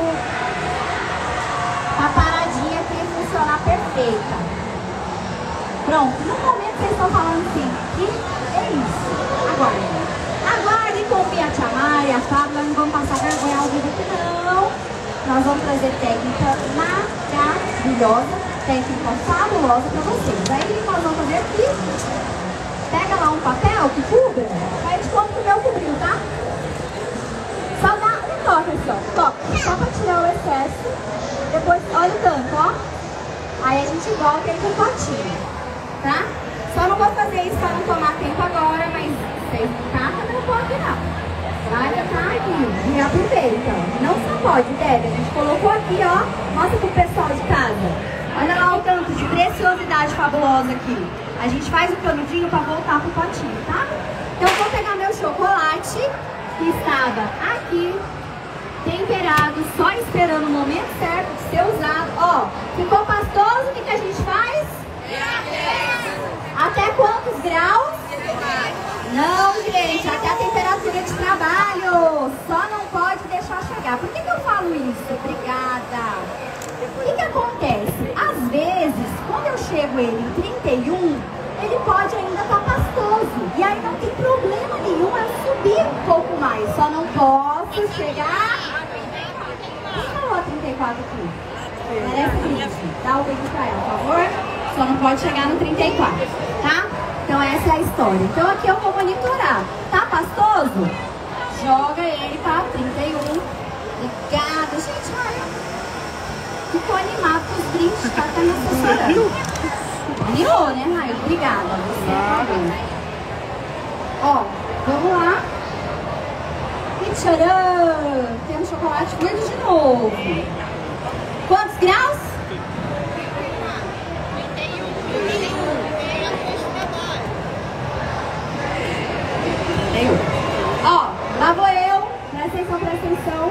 pra paradinha aqui funcionar perfeita. Pronto, no momento vocês estão falando assim, que é isso. Aguarde com o Pia Chamar e a Fábio, nós não vamos passar vergonha ao vivo aqui não. Nós vamos trazer técnica maravilhosa, técnica fabulosa para vocês. Aí nós vamos fazer aqui, pega lá um papel que cubra, aí de como que o meu cobriu, tá? Só dá um toque assim, ó, toque, só para tirar o excesso. Depois, olha o tanto, ó. Aí a gente volta aí com o potinho. Tá? Só não vou fazer isso para não tomar tempo agora, mas vocês não catam meu pó aqui não. Vai ficar aqui e aproveita. Não só pode, Débora. A gente colocou aqui, ó. Mostra pro pessoal de casa. Olha lá o tanto de preciosidade fabulosa aqui. A gente faz o canudinho para voltar pro potinho, tá? Então eu vou pegar meu chocolate que estava aqui, temperado, só esperando o momento certo de ser usado. Ó, ficou pastoso, o que a gente faz? Até quantos graus? Não, gente, até a temperatura de trabalho. Só não pode deixar chegar. pego ele em 31, ele pode ainda estar pastoso. E aí não tem problema nenhum eu subir um pouco mais. Só não posso chegar... Quem falou 34 aqui? Merece 20. Dá o 20 pra ela, por favor. Só não pode chegar no 34, tá? Então essa é a história. Então aqui eu vou monitorar. Tá pastoso? Joga ele para 31. Obrigada, gente. Olha. Ficou animado com os brindes, tá até me assessorando. Animou, né, Raio? Obrigada. Você também. Ó, vamos lá. E tcharam! Temos chocolate verde de novo. Quantos graus? 31. Ó, lá vou eu. Presta atenção, presta atenção.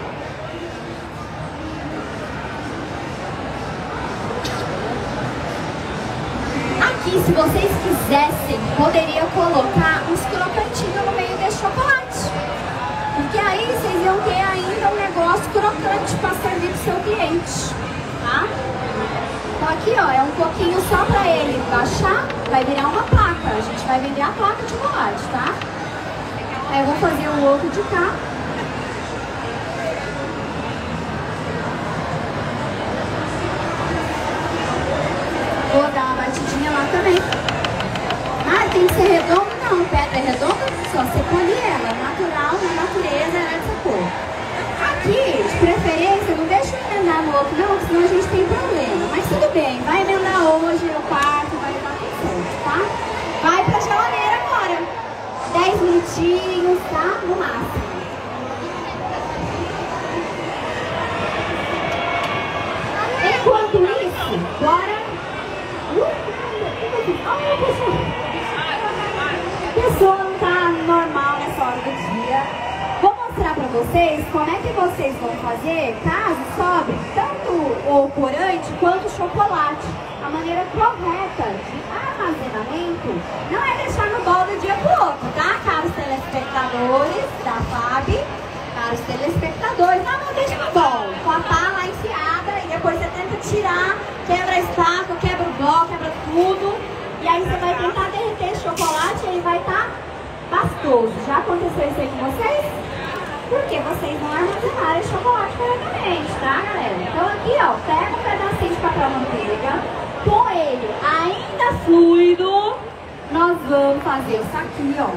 Aqui, se vocês quisessem, poderia colocar uns crocantinhos no meio desse chocolate. Porque aí vocês iam ter ainda um negócio crocante para servir pro seu cliente, tá? Então aqui, ó, é um pouquinho só para ele baixar, vai virar uma placa. A gente vai vender a placa de chocolate, tá? Aí eu vou fazer o outro de cá. Vou dar uma batidinha lá também. Ah, tem que ser redondo? Não, pedra é redonda, só você polir ela. Natural, na natureza, ela é dessa cor. Aqui, de preferência, não deixa eu emendar no outro não, senão a gente tem problema. Mas tudo bem, vai emendar hoje, eu parto, vai dar tudo certo, tá? Vai pra geladeira agora. 10 minutinhos, tá? No máximo. Enquanto isso, bora... A pessoa não tá normal nessa hora do dia. Vou mostrar pra vocês como é que vocês vão fazer caso sobre tanto o corante quanto o chocolate. A maneira correta de armazenamento não é deixar no bol do dia pro outro, tá? Caros telespectadores da FAB, caros telespectadores, não deixa no bol, com a pá lá enfiada e depois você tenta tirar, quebra a estátua, quebra o bol, quebra tudo. E aí você vai tentar derreter esse chocolate e ele vai estar pastoso. Já aconteceu isso aí com vocês? Porque vocês não armazenaram esse chocolate corretamente, tá, galera? Então aqui, ó, pega um pedacinho de papel manteiga, com ele ainda fluido, nós vamos fazer isso aqui, ó.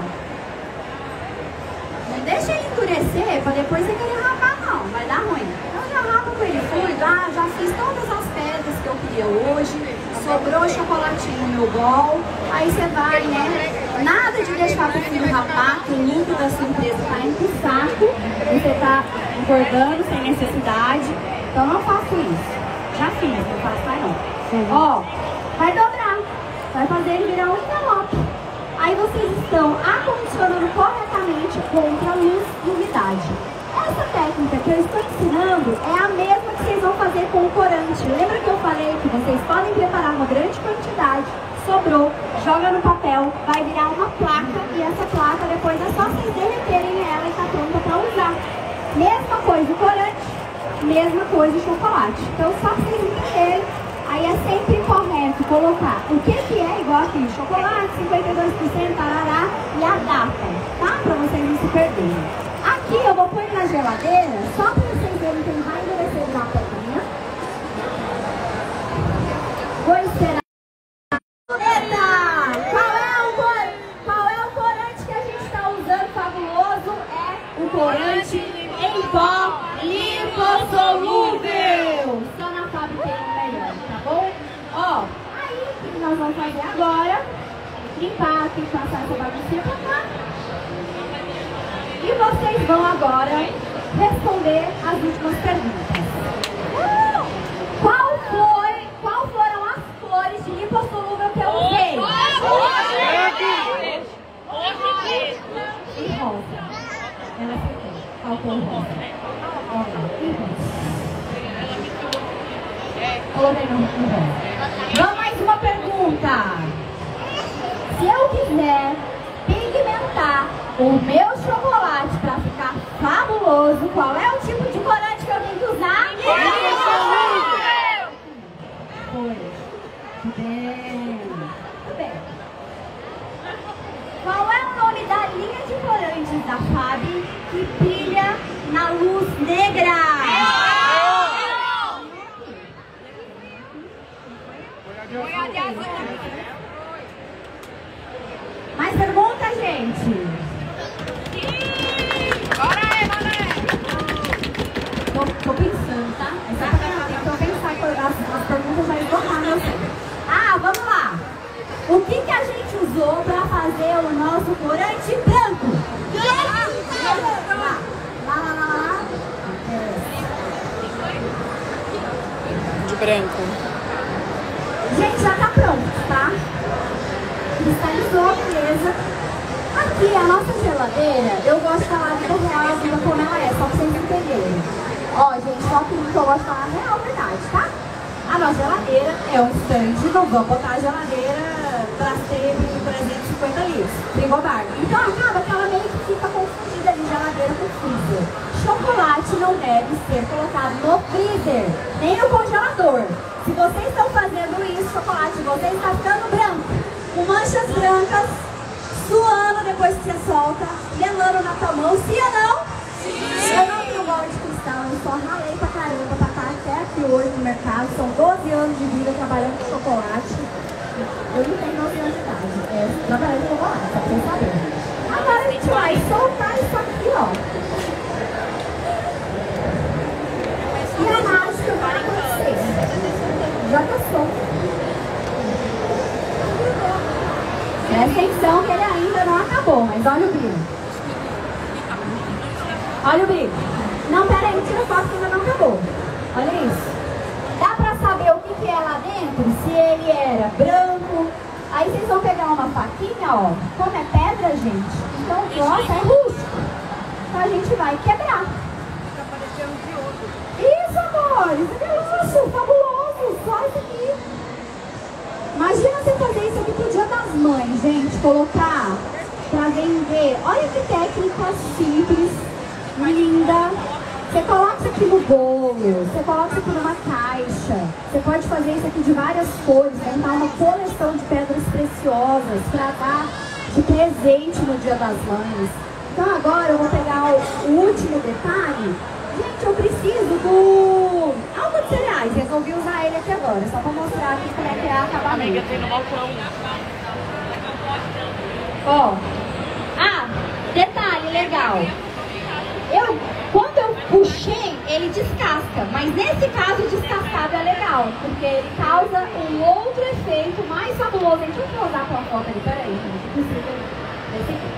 Não deixa ele endurecer pra depois você querer rapar, não. Vai dar ruim. Então já rapa com ele fluido. Ah, já fiz todas as pedras que eu queria hoje. Sobrou chocolatinho no meu bol. Aí você vai, né? Nada de deixar pro filho rapar, que o lucro da sua empresa tá indo pro saco. Você tá engordando sem necessidade. Então não faço isso. Já fiz, não faço mais não. Ó, vai dobrar. Vai fazer ele virar um envelope. Aí vocês estão acondicionando corretamente contra a luz e umidade. Essa técnica que eu estou ensinando é a mesma que vocês vão fazer com o corante. Lembra que eu falei que vocês podem preparar uma grande quantidade, sobrou, joga no papel, vai virar uma placa e essa placa depois é só vocês derreterem ela e está pronta para usar. Mesma coisa o corante, mesma coisa o chocolate. Então só para vocês entenderem, aí é sempre correto colocar o que é igual aqui, chocolate, 52%, tarará, e a data, tá? Para vocês não se perderem. Aqui eu vou pôr na geladeira, só para vocês verem que ele vai endurecer uma pedrinha. Vou esperar. Qual é o corante que a gente está usando fabuloso? É o corante em pó lipossolúvel. Só na fábrica tem um melhor, tá bom? Ó, aí o que nós vamos fazer agora? Limpar, tem que passar essa baguncinha pra cá. E vocês vão agora responder as últimas perguntas. Qual foram as cores de lipossolúvel que eu usei? E rosa. Ela acertou. Faltou rosa. Olha, e rosa. Coloquei no rosa. Vamos mais uma pergunta. Se eu quiser pigmentar o meu chocolate para ficar fabuloso, qual é o tipo de corante que eu tenho que usar? Lipossolúvel! Foi. finalizou para fazer o nosso corante branco. Lá. De branco. Gente, já tá pronto, tá? Cristalizou, beleza. Aqui, a nossa geladeira, eu gosto de falar de real, a vida como ela é, só pra vocês entenderem. Ó, gente, só que eu gosto de falar a real verdade, tá? A nossa geladeira é um stand, não vamos botar a geladeira pra ser 350 litros, frigobar. Então acaba que ela meio que fica confundida ali, geladeira com freezer. Chocolate não deve ser colocado no freezer, nem no congelador. Se vocês estão fazendo isso, chocolate, você está ficando branco, com manchas brancas, suando depois que você solta, melando na tua mão, sim ou não? Sim. Eu não tenho bola de cristal, eu só ralei pra caramba pra estar até aqui hoje no mercado. São 12 anos de vida trabalhando com chocolate. Eu não tenho 12 anos de idade, trabalhando com chocolate, só pra vocês saberem. Agora a gente vai soltar isso aqui, ó. E a mágica vai acontecer. Já tá solto. Presta atenção que ele ainda não acabou, mas olha o brilho. Olha o brilho. Não, pera aí, tira foto que ainda não acabou. Olha isso. Dá pra saber o que é lá dentro? Se ele era branco. Aí vocês vão pegar uma faquinha, ó. Como é pedra, gente, então o troço é rústico. Então a gente vai quebrar. Isso, amores. É luxo, fabuloso. Só isso aqui. Imagina você fazer isso aqui pro Dia das Mães, gente. Colocar pra vender. Olha que técnica simples, linda. Você coloca isso aqui no bolo, você coloca isso aqui numa caixa. Você pode fazer isso aqui de várias cores, montar uma coleção de pedras preciosas para dar de presente no Dia das Mães. Então agora eu vou pegar o último detalhe. Gente, eu preciso do álcool de cereais. Resolvi usar ele aqui agora, só para mostrar aqui como é que é a acabamento. Ó, detalhe legal. Quando eu puxei, ele descasca. Mas nesse caso, o descascado é legal, porque ele causa um outro efeito mais fabuloso. Deixa eu usar com a foto ali, peraí, gente. Esse aqui.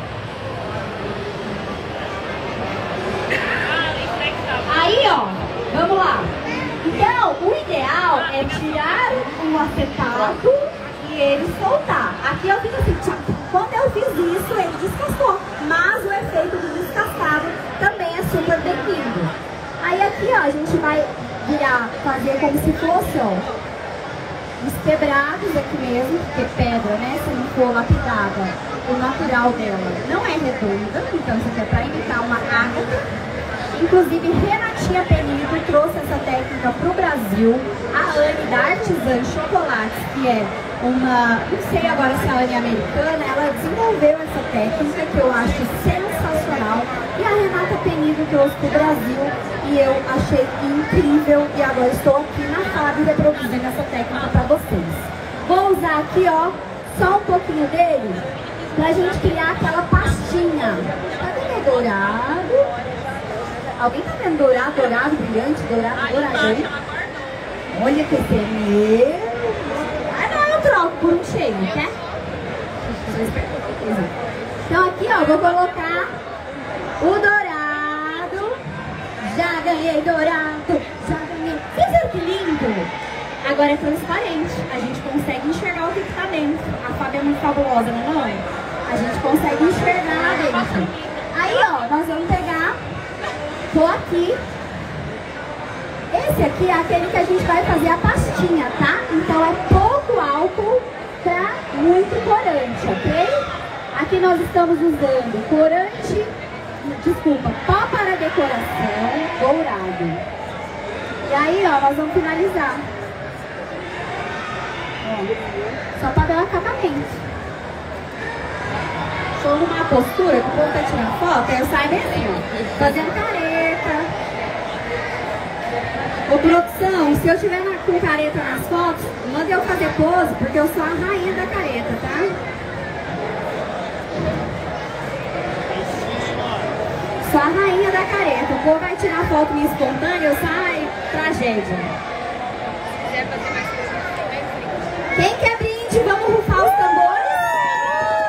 Aí, ó, vamos lá. Então, o ideal é tirar o acetato e ele soltar. Aqui eu fiz assim, quando eu fiz isso, ele descascou. Mas o efeito do descascado também é super bem-vindo. Aí aqui, ó, a gente vai fazer como se fosse, ó, os quebrados aqui mesmo, porque pedra, né, se não for lapidada, o natural dela não é redonda, então isso aqui é para imitar uma ágata. Inclusive, Renatinha Penido trouxe essa técnica para o Brasil. A Anne da Artisan Chocolates, que é uma, não sei agora se a Anne é americana, ela desenvolveu essa técnica que eu acho sensacional. E a Renata Penido trouxe para o Brasil e eu achei incrível. E agora estou aqui na Fábio reproduzindo essa técnica para vocês. Vou usar aqui, ó, só um pouquinho dele para a gente criar aquela pastinha. Cadê meu dourado? Alguém tá vendo dourado, brilhante, douradão? Olha que meu. Ah, não, eu troco por um cheio, quer? Então aqui, ó, vou colocar o dourado. Já ganhei dourado, já ganhei. Vocês viram que lindo? Agora é transparente, a gente consegue enxergar o que tá dentro. A Fábia é muito fabulosa, não é? A gente consegue enxergar lá dentro. Aí, ó, nós vamos pegar... Tô aqui. Esse aqui é aquele que a gente vai fazer a pastinha, tá? Então é pouco álcool pra muito corante, ok? Aqui nós estamos usando corante, desculpa, pó para decoração dourado. E aí, ó, nós vamos finalizar. Ó, só para dar um acabamento. Estou numa postura que o povo tá tirando foto, aí eu saio bem assim, ó, fazendo careta. Ô, produção, se eu tiver com careta nas fotos, manda eu fazer pose, porque eu sou a rainha da careta, tá? Sou a rainha da careta. O povo vai tirar foto minha espontânea, eu saio tragédia. Quem quer brinde, vamos rufar os tambores?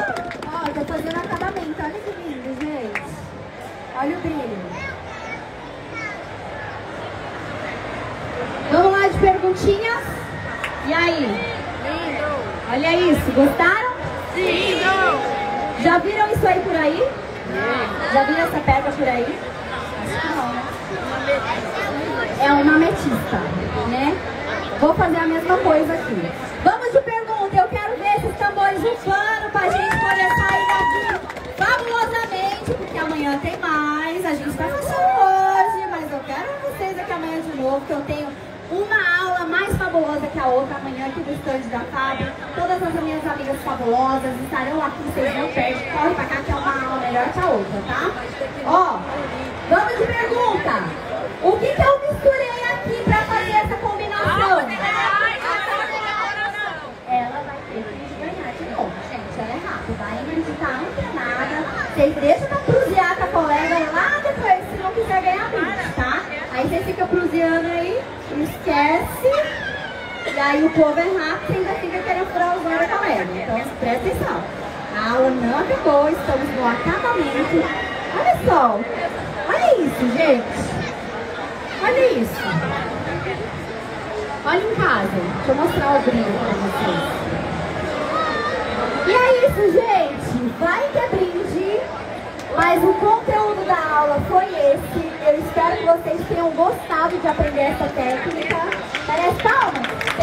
perguntinhas? E aí? Olha isso, gostaram? Sim! Já viram isso aí por aí? Já viram essa pedra por aí? Acho que não, né? É uma ametista, né? Vou fazer a mesma coisa aqui. Vamos de pergunta. Eu quero ver esses tambores ufando pra gente poder sair daqui fabulosamente, porque amanhã tem mais. A gente tá fechando hoje, mas eu quero vocês aqui amanhã de novo, que eu tenho uma aula mais fabulosa que a outra amanhã aqui do stand da FAB. Todas as minhas amigas fabulosas estarão aqui, vocês não perdem. Corre pra cá que é uma aula melhor que a outra, tá? Ó, vamos de pergunta. O que eu misturei aqui pra fazer essa combinação? Ela vai ter que ganhar de novo, gente. Ela é rápida, a Ingrid tá antenada. Vocês deixam pra cruzear com a colega lá depois, se não quiser ganhar brinde, tá? Aí você fica cruzeando aí, esquece. E aí o povo é rápido e ainda fica querendo furar os olhos da colega. Então presta atenção. A aula não acabou, estamos no acabamento. Olha só. Olha isso, gente. Olha isso. Olha em casa. Deixa eu mostrar o brinde pra vocês. E é isso, gente. Vai ter brinde. Mas o conteúdo da aula foi esse. Eu espero que vocês tenham gostado de aprender essa técnica. Parece palmas?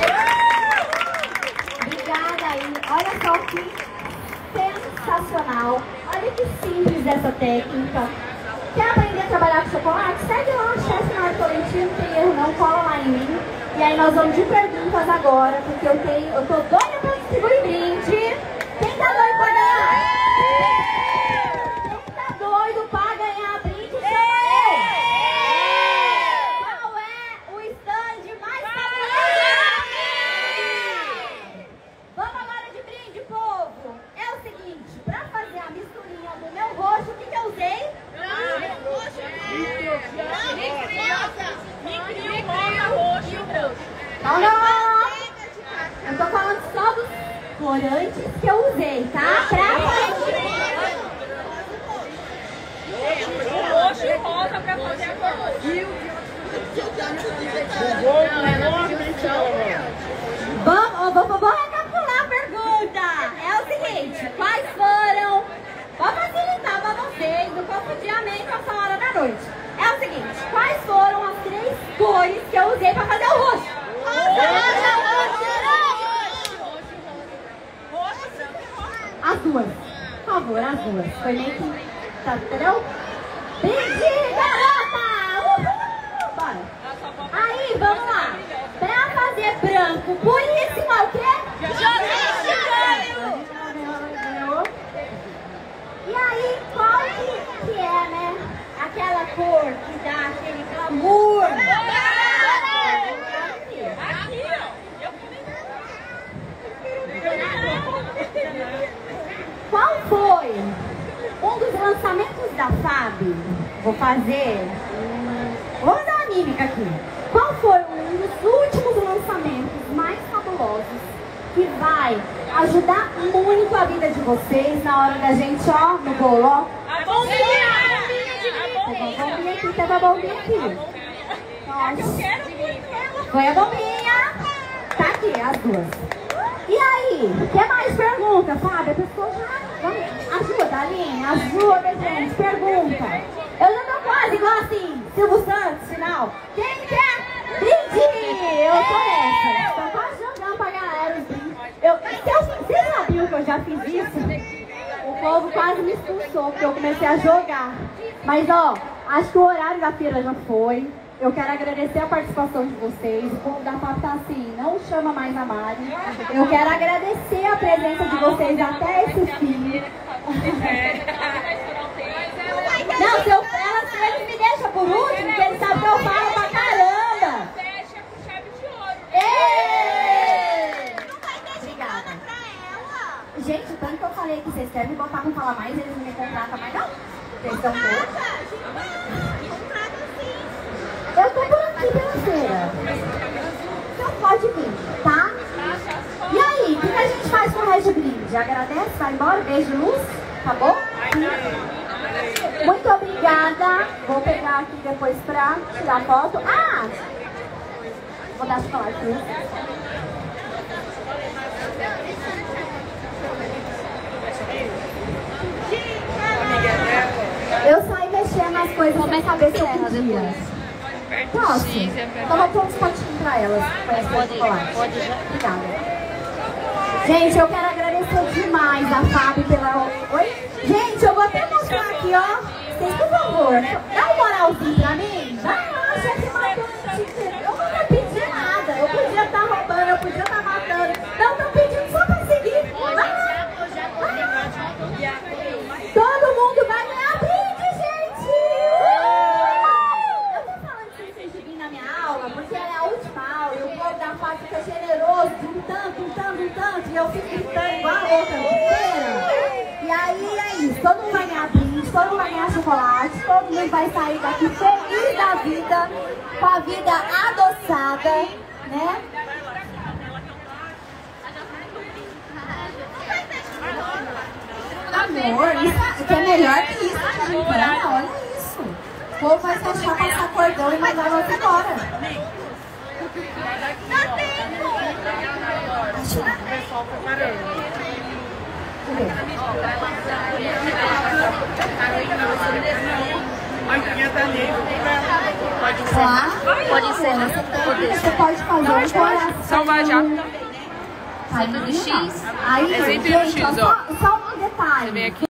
Obrigada aí. Olha só que sensacional. Olha que simples essa técnica. Quer aprender a trabalhar com chocolate? Segue lá, chefe Mário Tolentino, não tem erro não, cola lá em mim. E aí nós vamos de perguntas agora, porque eu tô doida pra distribuir brinde. Quem tá doido pra ganhar? Quem tá doido pra ganhar brinde? Chama eu! Qual é o stand mais famoso? Vamos agora de brinde, povo. É o seguinte, pra fazer a misturinha do meu roxo, o que eu usei? Não. Eu tô falando só dos corantes que eu usei, tá? Pra O roxo e rosa pra fazer a cor. Vamos recapitular a pergunta. É o seguinte, quais foram... Vou facilitar pra vocês, não confundir a mente a essa hora da noite. É o seguinte, quais foram as 3 cores que eu usei pra fazer o roxo? As duas. Por favor, as duas. Foi meio que... Tá, entendeu? Brinde, garota! Uhul! Bora. Aí, vamos lá. Pra fazer branco puríssimo, é o quê? E aí, qual que é, né? Aquela cor que dá aquele glamour. Aqui, ó. Qual foi um dos lançamentos da FAB? Vou fazer... Vou usar uma mímica aqui. Qual foi um dos últimos lançamentos mais fabulosos que vai ajudar muito a vida de vocês na hora da gente, ó, no bolo, ó? A bombinha de Teve a bombinha aqui, teve a bombinha aqui. Nossa. Foi a bombinha. Tá aqui, as duas. E aí, quer mais pergunta, Fábio? A pessoa já... Ajuda, Aline, ajuda, gente. Pergunta. Eu já tô quase igual assim, Silvio Santos, final. Quem quer brinde? Eu tô nessa. Tô quase jogando pra galera os brindes. Vocês sabiam que eu já fiz isso? O povo quase me expulsou, porque eu comecei a jogar. Mas, ó, acho que o horário da feira já foi. Eu quero agradecer a participação de vocês. O povo da FAB tá assim, não chama mais a Mari. Eu quero agradecer a presença de vocês até esse fim. Não, se eles me deixam por último, porque eles sabem que eu falo pra caramba. Fecha com chave de ouro. Não vai ter chegada pra ela. Gente, o tanto que eu falei que vocês querem me botar pra falar mais, eles não me contratam mais, não. Vocês estão bons. Eu tô por aqui pela feira. Então pode vir, tá? E aí, o que a gente faz com o resto de brinde? Agradece, vai embora, beijo de luz, tá bom? Muito obrigada. Vou pegar aqui depois pra tirar foto. Ah! Vou dar chocolate pra você. Eu saí mexendo nas coisas sem saber se eu podia. Posso? Então vou pôr uns potinhos pra elas. Pode já. Obrigada. Gente, eu quero agradecer demais a Fábio pela... Oi? Gente, eu vou até mostrar aqui, ó. Vocês, por favor, dá uma moralzinha pra mim. Vai lá, chefe matando. Eu não vou pedir nada. Eu podia estar roubando, eu podia estar matando. Não, tô pedindo só pra seguir. Vai lá. Todo mundo vai ganhar brinde, gente! Eu tô falando que vocês de vir na minha aula, porque ela é a última aula e o povo da FAP fica generoso, de um tanto, e eu fico gritando igual a outra inteira. E aí é isso, todo mundo vai ganhar brinde, todo mundo vai ganhar chocolate, todo mundo vai sair daqui feliz da vida, com a vida adoçada, né? Amor, isso é melhor que isso, gente. Olha isso. O povo vai se achar, passar cordão e mandar nós embora. Pode ser, né? Você pode fazer um coração. Salvar já. Sempre do X. Aí, É sempre no gente, X, ó. Só um detalhe. Você vem aqui.